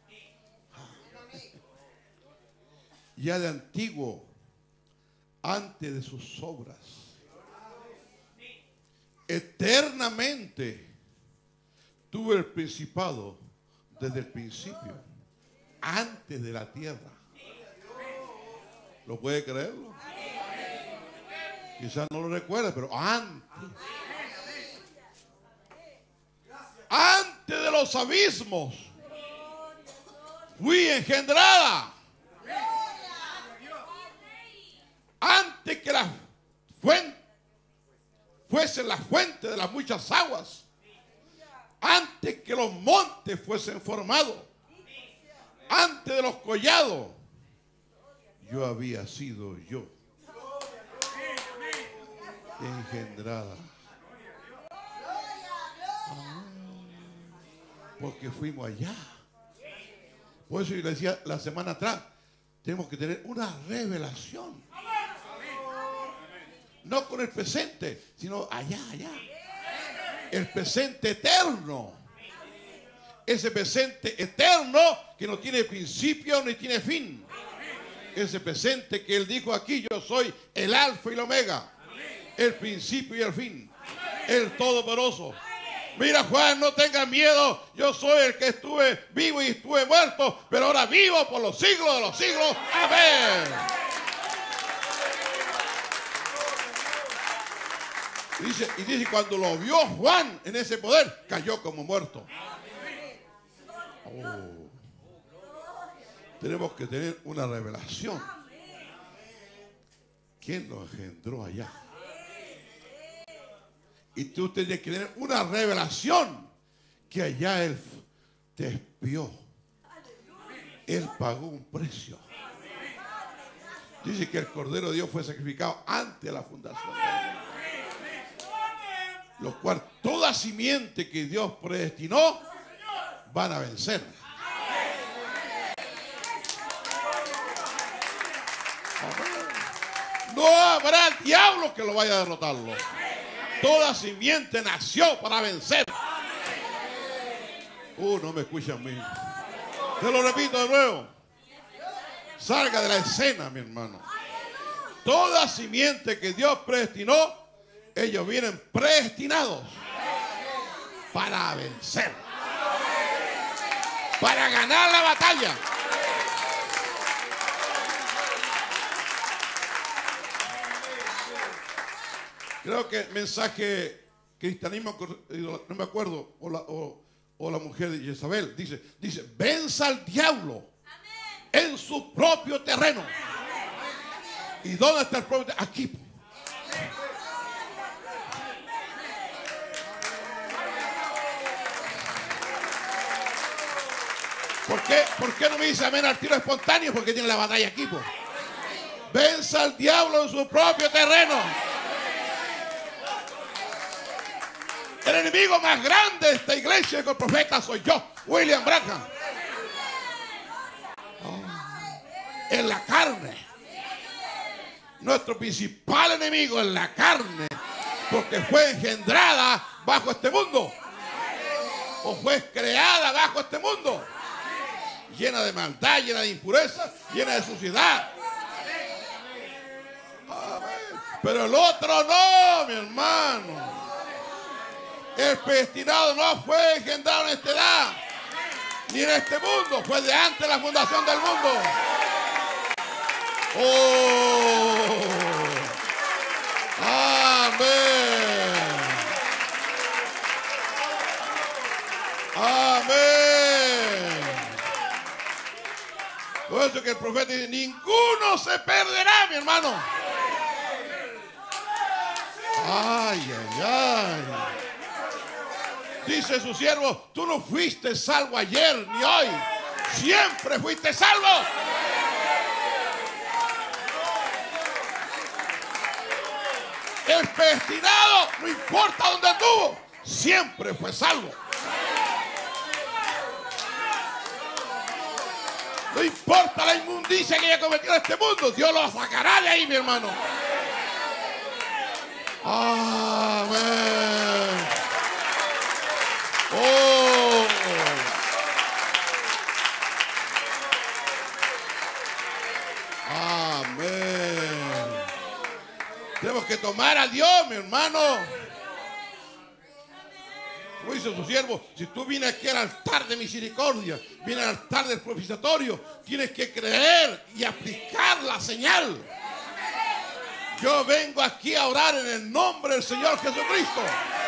Ya de antiguo, antes de sus obras, eternamente tuve el principado desde el principio, antes de la tierra. ¿Lo puede creerlo? Quizás no lo recuerda, pero antes. Antes de los abismos fui engendrada. Antes que la fuente fuese la fuente de las muchas aguas. Antes que los montes fuesen formados. Antes de los collados. Yo había sido yo engendrada. Ah, porque fuimos allá. Por eso yo le decía la semana atrás, tenemos que tener una revelación. No con el presente, sino allá, allá. El presente eterno. Ese presente eterno que no tiene principio ni tiene fin. Ese presente que Él dijo aquí: yo soy el alfa y el omega, el principio y el fin, el todopoderoso. Mira, Juan, no tengas miedo. Yo soy el que estuve vivo y estuve muerto, pero ahora vivo por los siglos de los siglos. Amén. Y dice, y dice, cuando lo vio Juan en ese poder, cayó como muerto. Oh. Tenemos que tener una revelación. ¿Quién lo engendró allá? Y tú tienes que tener una revelación que allá Él te espió. Él pagó un precio. Dice que el Cordero de Dios fue sacrificado antes de la fundación del mundo. Lo cual toda simiente que Dios predestinó van a vencer. No habrá diablo que lo vaya a derrotarlo. Toda simiente nació para vencer. Uh, no me escuchan a mí. Te lo repito de nuevo. Salga de la escena, mi hermano. Toda simiente que Dios predestinó, ellos vienen predestinados para vencer, para ganar la batalla. Creo que el mensaje cristianismo, no me acuerdo, o la, o, o la mujer de Jezabel, dice, dice, venza al diablo en su propio terreno. ¿Y dónde está el propio terreno? Aquí. ¿Por qué, ¿Por qué no me dice amén al tiro espontáneo? Porque tiene la batalla aquí. Pues. Venza al diablo en su propio terreno. El enemigo más grande de esta iglesia con el profeta soy yo, William Branham. Oh, en la carne. Nuestro principal enemigo es la carne, porque fue engendrada bajo este mundo, o fue creada bajo este mundo, llena de maldad, llena de impureza, llena de suciedad. Amén. Pero el otro no, mi hermano. El predestinado no fue engendrado en esta edad, ni en este mundo, fue de antes de la fundación del mundo. Oh, amén. Amén. Por eso que el profeta dice, ninguno se perderá, mi hermano. Ay, ay, ay. Dice su siervo, tú no fuiste salvo ayer ni hoy, siempre fuiste salvo. El predestinado, no importa dónde estuvo, siempre fue salvo. No importa la inmundicia que haya cometido en este mundo, Dios lo sacará de ahí, mi hermano. Amén. Oh. Amén. Tenemos que tomar a Dios, mi hermano. Como dice su siervo, si tú vienes aquí al altar de misericordia, vienes al altar del propiciatorio, tienes que creer y aplicar la señal. Yo vengo aquí a orar en el nombre del Señor Jesucristo.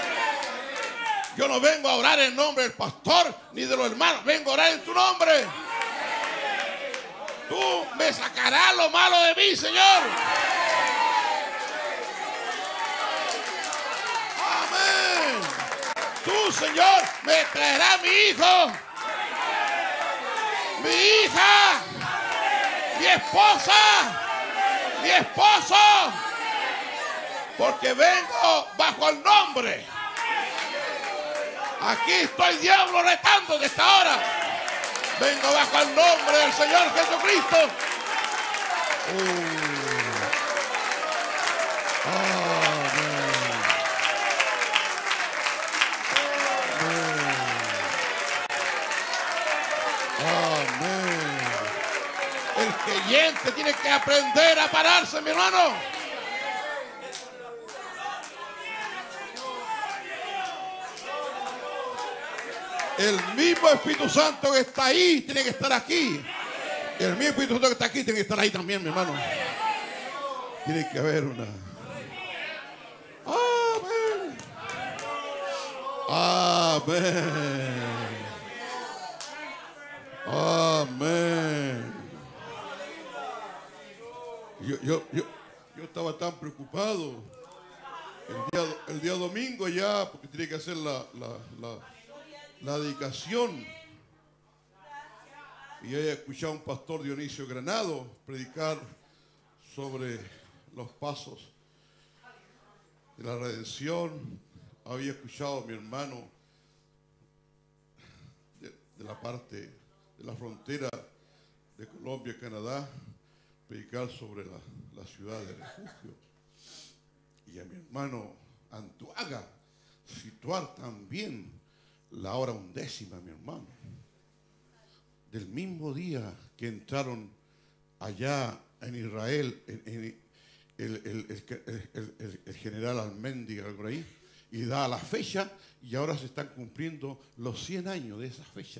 Yo no vengo a orar en nombre del pastor ni de los hermanos. Vengo a orar en tu nombre. Tú me sacarás lo malo de mí, Señor. Amén. Tú, Señor, me traerás mi hijo, mi hija, mi esposa, mi esposo. Porque vengo bajo el nombre. Aquí estoy, diablo, retando de esta hora. Vengo bajo el nombre del Señor Jesucristo. Uh. Amén. Amén. El creyente tiene que aprender a pararse, mi hermano. El mismo Espíritu Santo que está ahí tiene que estar aquí. El mismo Espíritu Santo que está aquí tiene que estar ahí también, mi hermano. Tiene que haber una... Amén. Amén. Amén. Yo, yo, yo, yo estaba tan preocupado el día, el día domingo ya, porque tenía que hacer la, la, la, la dedicación. Y yo había escuchado a un pastor, Dionisio Granado, predicar sobre los pasos de la redención. Había escuchado a mi hermano de, de la parte de la frontera de Colombia, Canadá, predicar sobre la, la ciudad de refugio. Y a mi hermano Antuaga situar también la hora undécima, mi hermano. Del mismo día que entraron allá en Israel, en, en, el, el, el, el, el, el general Almendiga por ahí, y da la fecha, y ahora se están cumpliendo los cien años de esa fecha.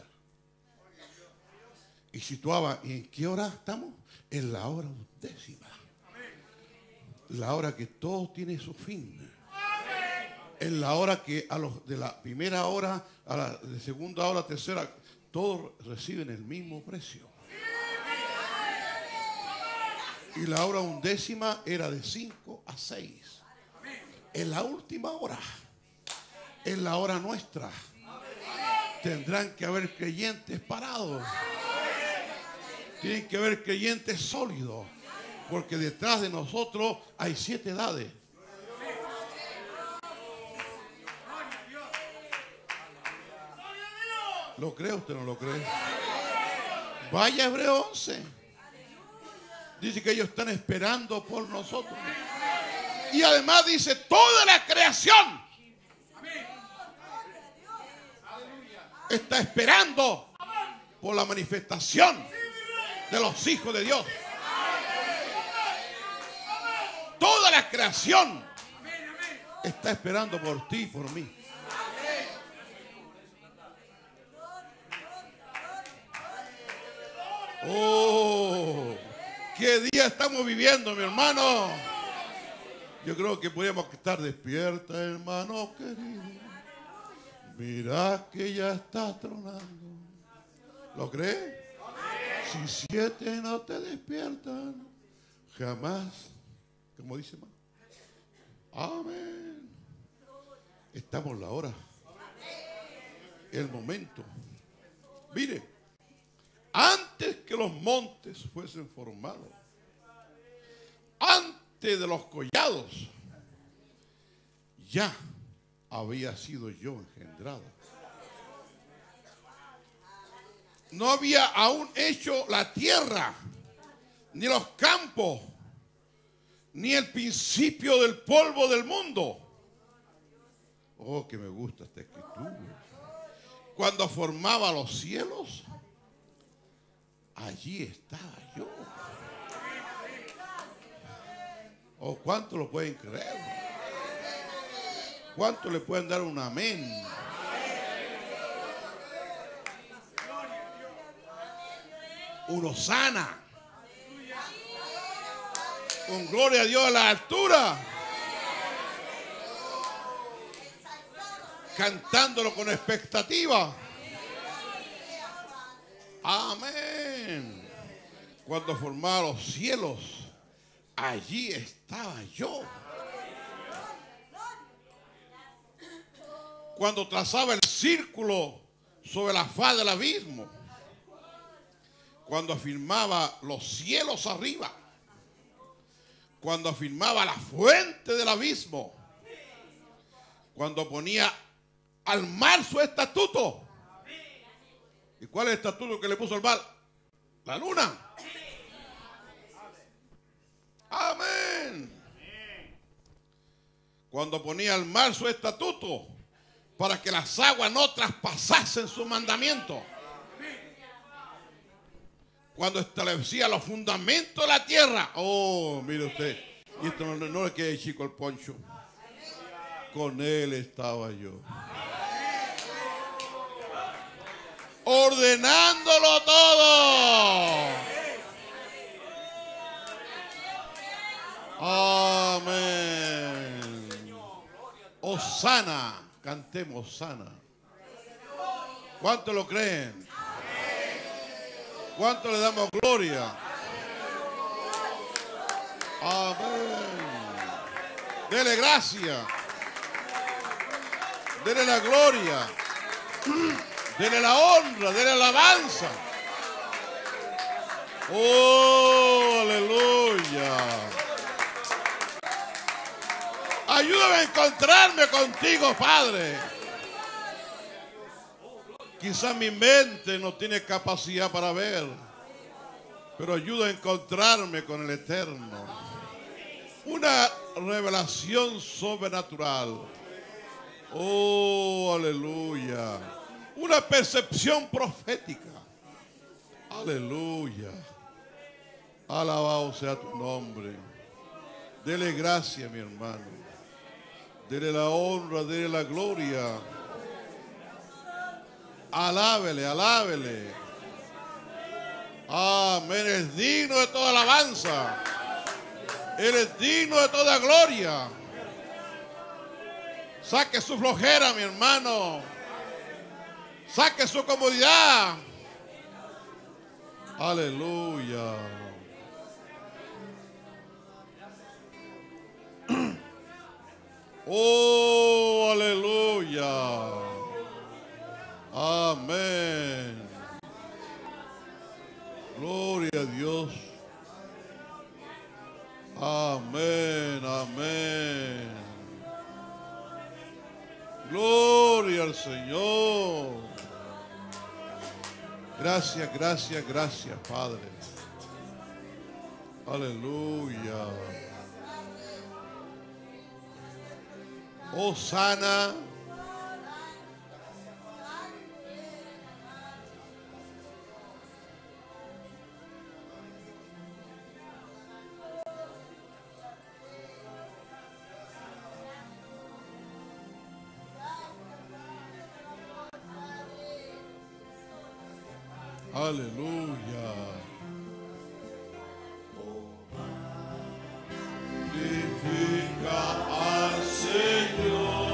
Y situaba, ¿y en qué hora estamos? En la hora undécima. La hora que todo tiene su fin. En la hora que a los de la primera hora, a la de segunda hora, tercera, todos reciben el mismo precio. Y la hora undécima era de cinco a seis. En la última hora, en la hora nuestra, tendrán que haber creyentes parados. Tienen que haber creyentes sólidos. Porque detrás de nosotros hay siete edades. ¿Lo cree usted o no lo cree? Vaya a Hebreo once. Dice que ellos están esperando por nosotros. Y además dice toda la creación está esperando por la manifestación de los hijos de Dios. Toda la creación está esperando por ti y por mí. Oh, qué día estamos viviendo, mi hermano. Yo creo que podríamos estar despierta, hermano querido. Mira que ya está tronando. ¿Lo crees? Si siete no te despiertan, jamás, como dice más. Amén. Estamos en la hora. El momento. Mire, antes que los montes fuesen formados, antes de los collados, ya había sido yo engendrado. No había aún hecho la tierra, ni los campos, ni el principio del polvo del mundo. Oh, que me gusta esta escritura. Cuando formaba los cielos, allí estaba yo. Oh, ¿cuánto lo pueden creer? ¿Cuánto le pueden dar un amén? Un hosana. Un gloria a Dios a la altura. Cantándolo con expectativa. Amén. Cuando formaba los cielos, allí estaba yo. Cuando trazaba el círculo sobre la faz del abismo. Cuando afirmaba los cielos arriba. Cuando afirmaba la fuente del abismo. Cuando ponía al mar su estatuto. ¿Y cuál es el estatuto que le puso al mar? La luna. Amén. Cuando ponía al mar su estatuto para que las aguas no traspasasen su mandamiento. cuando establecía los fundamentos de la tierra. Oh, mire usted. Y esto no, no le quede chico el poncho. Con él estaba yo. Ordenándolo todo. Amén. Hosana. Cantemos Hosana. ¿Cuánto lo creen? ¿Cuánto le damos gloria? Amén. Dele gracia. Dele la gloria. Dele la honra. Dele la alabanza. Oh, aleluya. Ayúdame a encontrarme contigo, Padre. Quizás mi mente no tiene capacidad para ver, pero ayuda a encontrarme con el Eterno. Una revelación sobrenatural. Oh, aleluya. Una percepción profética. Aleluya. Alabado sea tu nombre. Dele gracia, mi hermano. Dele la honra, dele la gloria. Alábele, alábele. Amén. Es digno de toda alabanza. Él es digno de toda gloria. Saque su flojera, mi hermano. Saque su comodidad. Aleluya. Oh, aleluya. Amén. Gloria a Dios. Amén, amén. Gloria al Señor. Gracias, gracias, gracias, Padre. Aleluya. Hosana. Aleluya. Glorifica al Señor.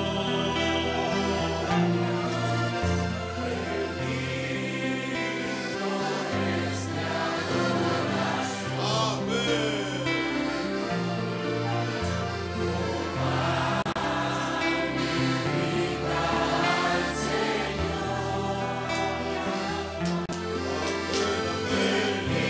Magnifica al Señor.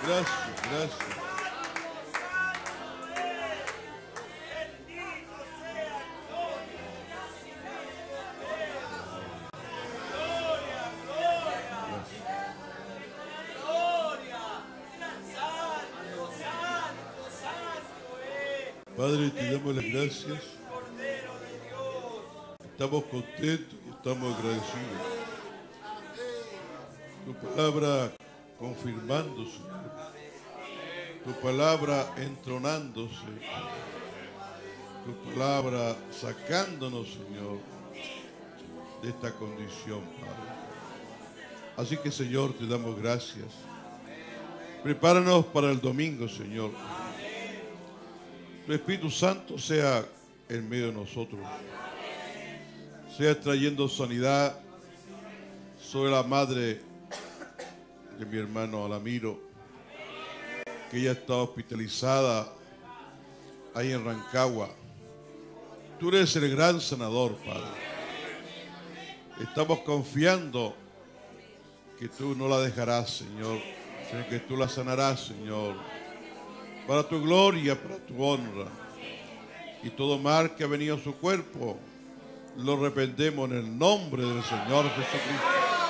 Gracias, gracias. Padre, te damos las gracias. Estamos contentos y estamos agradecidos. Tu palabra confirmándose. Tu palabra entronándose. Tu palabra sacándonos, Señor, de esta condición, Padre. Así que, Señor, te damos gracias. Prepáranos para el domingo, Señor. Tu Espíritu Santo sea en medio de nosotros. Sea trayendo sanidad sobre la madre de mi hermano Alamiro, que ella está hospitalizada ahí en Rancagua. Tú eres el gran sanador, Padre. Estamos confiando que tú no la dejarás, Señor, sino que tú la sanarás, Señor, para tu gloria, para tu honra. Y todo mal que ha venido a su cuerpo, lo reprendemos en el nombre del Señor Jesucristo.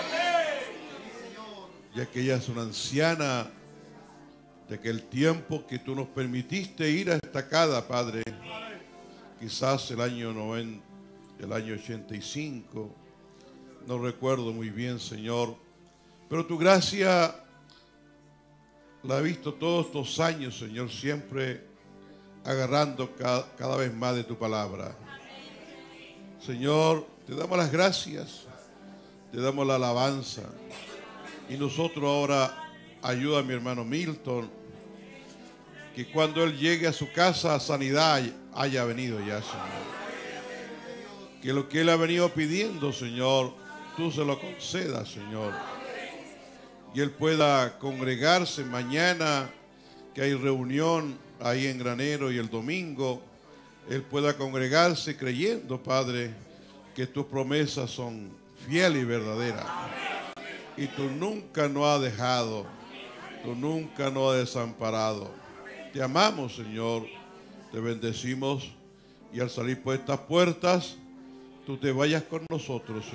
Ya que ella es una anciana de aquel tiempo que tú nos permitiste ir a estacada, Padre. Quizás el año noventa, el año ochenta y cinco, no recuerdo muy bien, Señor. Pero tu gracia la he visto todos estos años, Señor, siempre agarrando cada, cada vez más de tu palabra. Señor, te damos las gracias, te damos la alabanza. Y nosotros ahora, ayuda a mi hermano Milton, que cuando él llegue a su casa, sanidad haya venido ya, Señor. Que lo que él ha venido pidiendo, Señor, tú se lo concedas, Señor. Y él pueda congregarse mañana, que hay reunión ahí en Granero, y el domingo él pueda congregarse creyendo, Padre, que tus promesas son fieles y verdaderas. Y tú nunca nos has dejado, tú nunca nos has desamparado. Te amamos, Señor, te bendecimos, y al salir por estas puertas, tú te vayas con nosotros,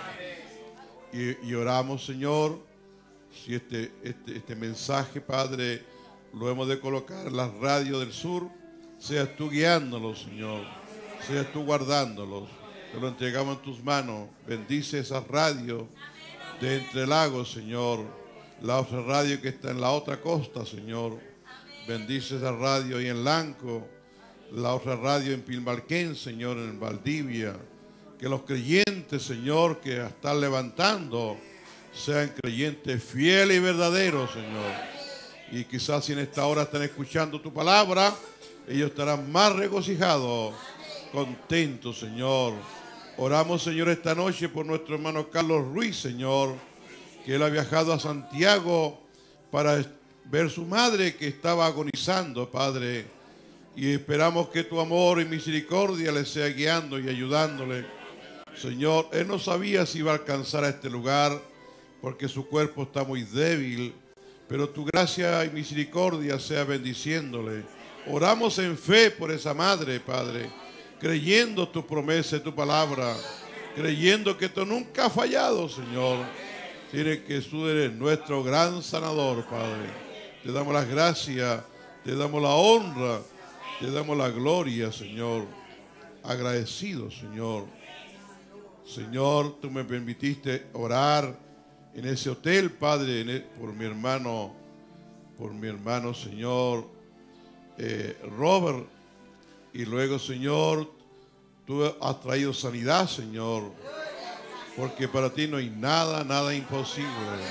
Señor. Y, y oramos, Señor, si este, este, este mensaje, Padre, lo hemos de colocar en la radio del sur, seas tú guiándolos, Señor, seas tú guardándolos. Te lo entregamos en tus manos. Bendice esa radio de Entre Lagos, Señor, la otra radio que está en la otra costa, Señor. Bendice esa radio ahí en Lanco, la otra radio en Pilmarquén, Señor, en Valdivia. Que los creyentes, Señor, que están levantando, sean creyentes fieles y verdaderos, Señor. Y quizás si en esta hora están escuchando tu palabra, ellos estarán más regocijados, contentos, Señor. Oramos, Señor, esta noche por nuestro hermano Carlos Ruiz, Señor, que él ha viajado a Santiago para ver su madre que estaba agonizando, Padre. Y esperamos que tu amor y misericordia le sea guiando y ayudándole. Señor, él no sabía si iba a alcanzar a este lugar porque su cuerpo está muy débil, pero tu gracia y misericordia sea bendiciéndole. Oramos en fe por esa madre, Padre, creyendo tu promesa y tu palabra, creyendo que tú nunca has fallado, Señor. Tiene que tú eres nuestro gran sanador, Padre. Te damos las gracias, te damos la honra, te damos la gloria, Señor. Agradecido, Señor. Señor, tú me permitiste orar en ese hotel, Padre, en el, por mi hermano, por mi hermano, Señor, eh, Robert. Y luego, Señor, tú has traído sanidad, Señor, porque para ti no hay nada, nada imposible.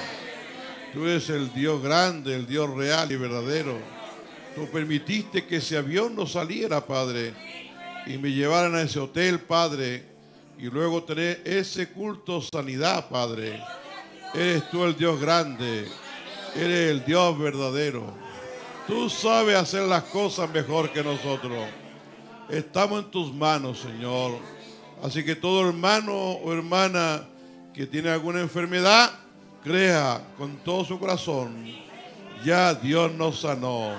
Tú eres el Dios grande, el Dios real y verdadero. Tú permitiste que ese avión no saliera, Padre, y me llevaran a ese hotel, Padre, y luego tener ese culto sanidad, Padre. Eres tú el Dios grande, eres el Dios verdadero. Tú sabes hacer las cosas mejor que nosotros. Estamos en tus manos, Señor. Así que todo hermano o hermana que tiene alguna enfermedad, crea con todo su corazón. Ya Dios nos sanó.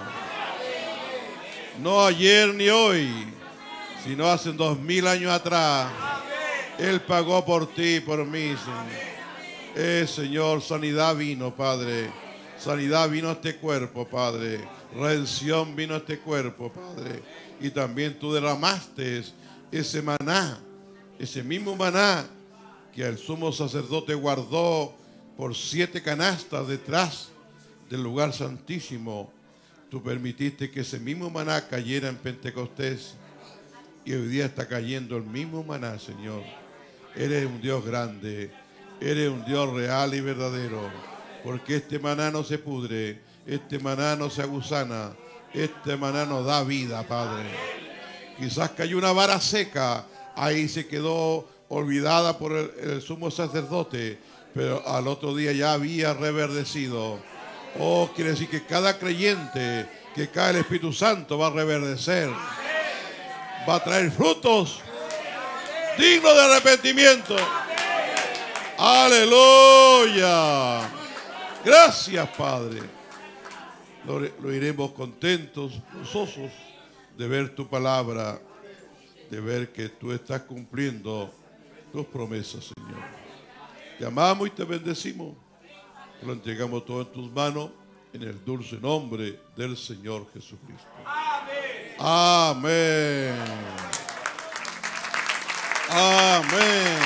No ayer ni hoy, sino hace dos mil años atrás. Él pagó por ti y por mí, Señor. Eh, Señor, sanidad vino, Padre. Sanidad vino a este cuerpo, Padre. Redención vino a este cuerpo, Padre. Y también tú derramaste ese maná, ese mismo maná que el sumo sacerdote guardó por siete canastas detrás del lugar santísimo. Tú permitiste que ese mismo maná cayera en Pentecostés. Y hoy día está cayendo el mismo maná, Señor. Eres un Dios grande. Eres un Dios real y verdadero. Porque este maná no se pudre. Este maná no se agusana. Este maná nos da vida, Padre. Quizás cayó una vara seca. Ahí se quedó olvidada por el, el sumo sacerdote. Pero al otro día ya había reverdecido. Oh, quiere decir que cada creyente que cae el Espíritu Santo va a reverdecer. Va a traer frutos dignos de arrepentimiento. Aleluya. Gracias, Padre. Lo, lo iremos contentos, gozosos de ver tu palabra, de ver que tú estás cumpliendo tus promesas, Señor. Te amamos y te bendecimos. Lo entregamos todo en tus manos, en el dulce nombre del Señor Jesucristo. Amén. Amén.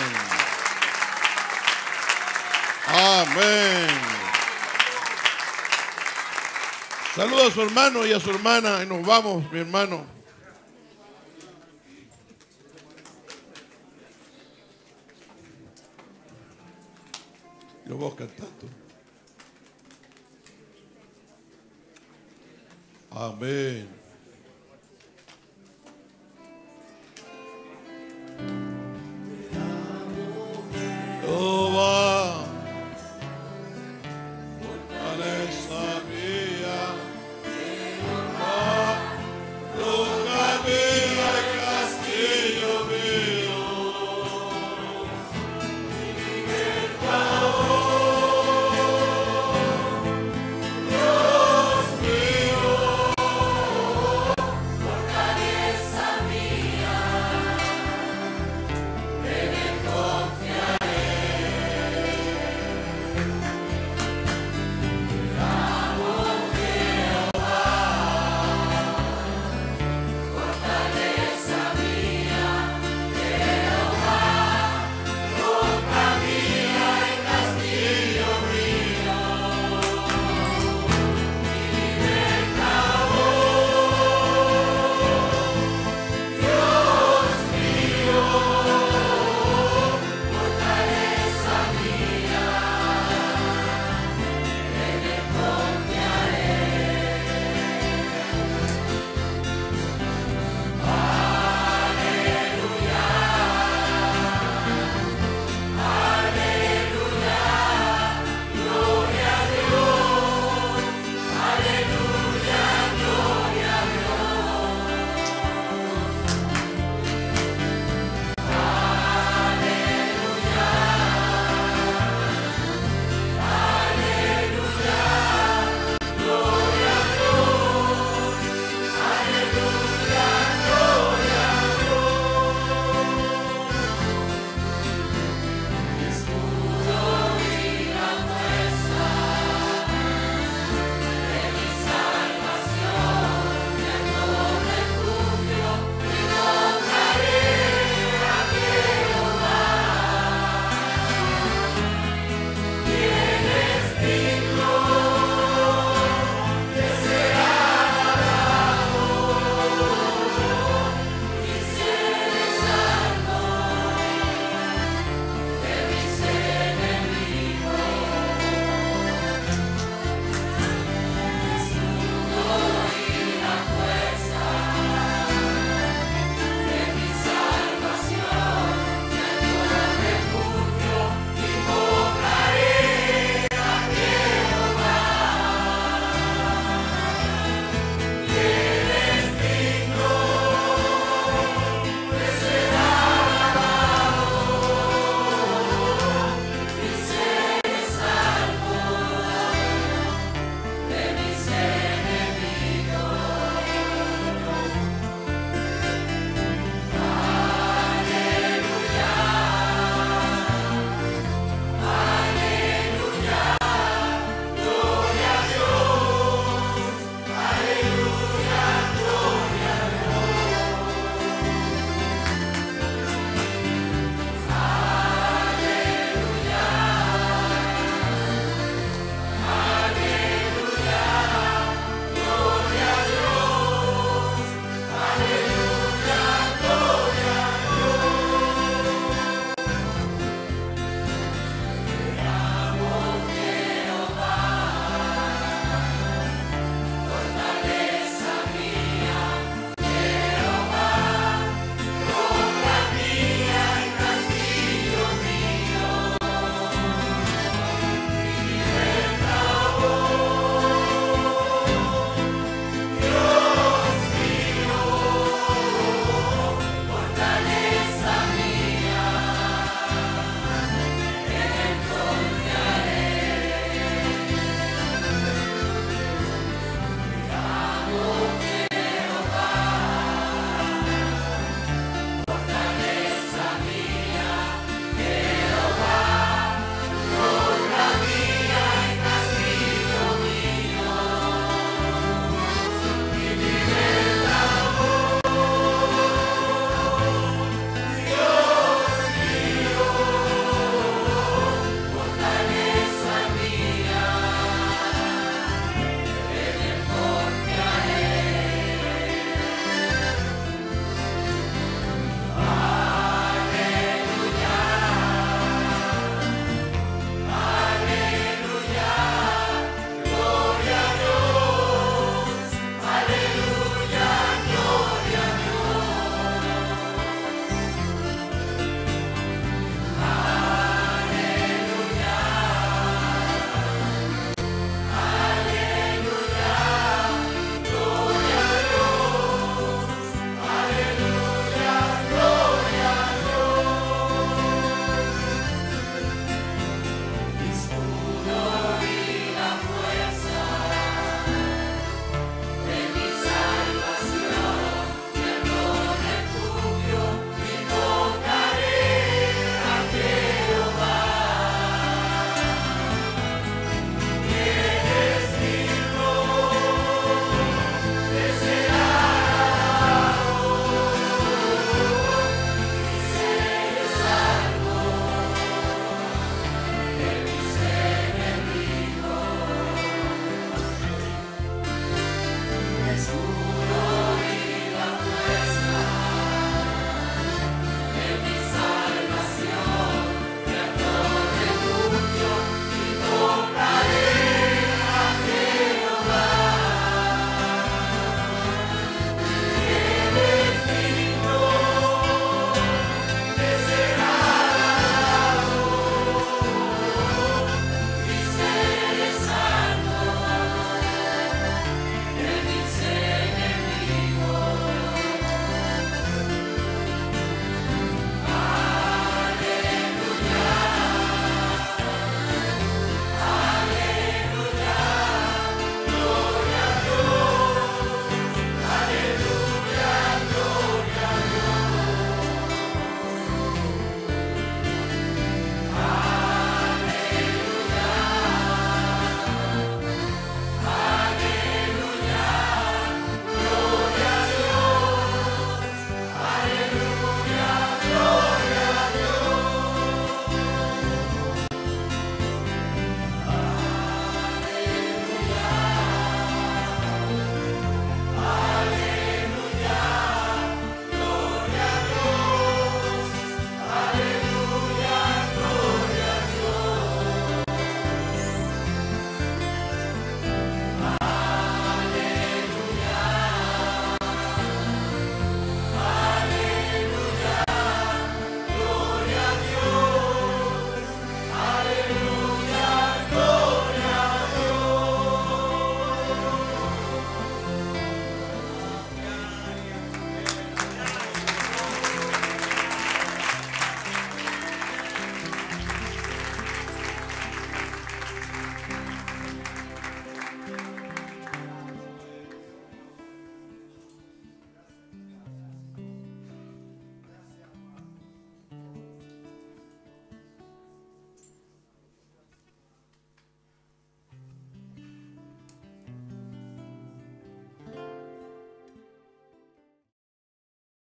Amén. Saluda a su hermano y a su hermana y nos vamos, mi hermano. Y nos vamos cantando. Amén.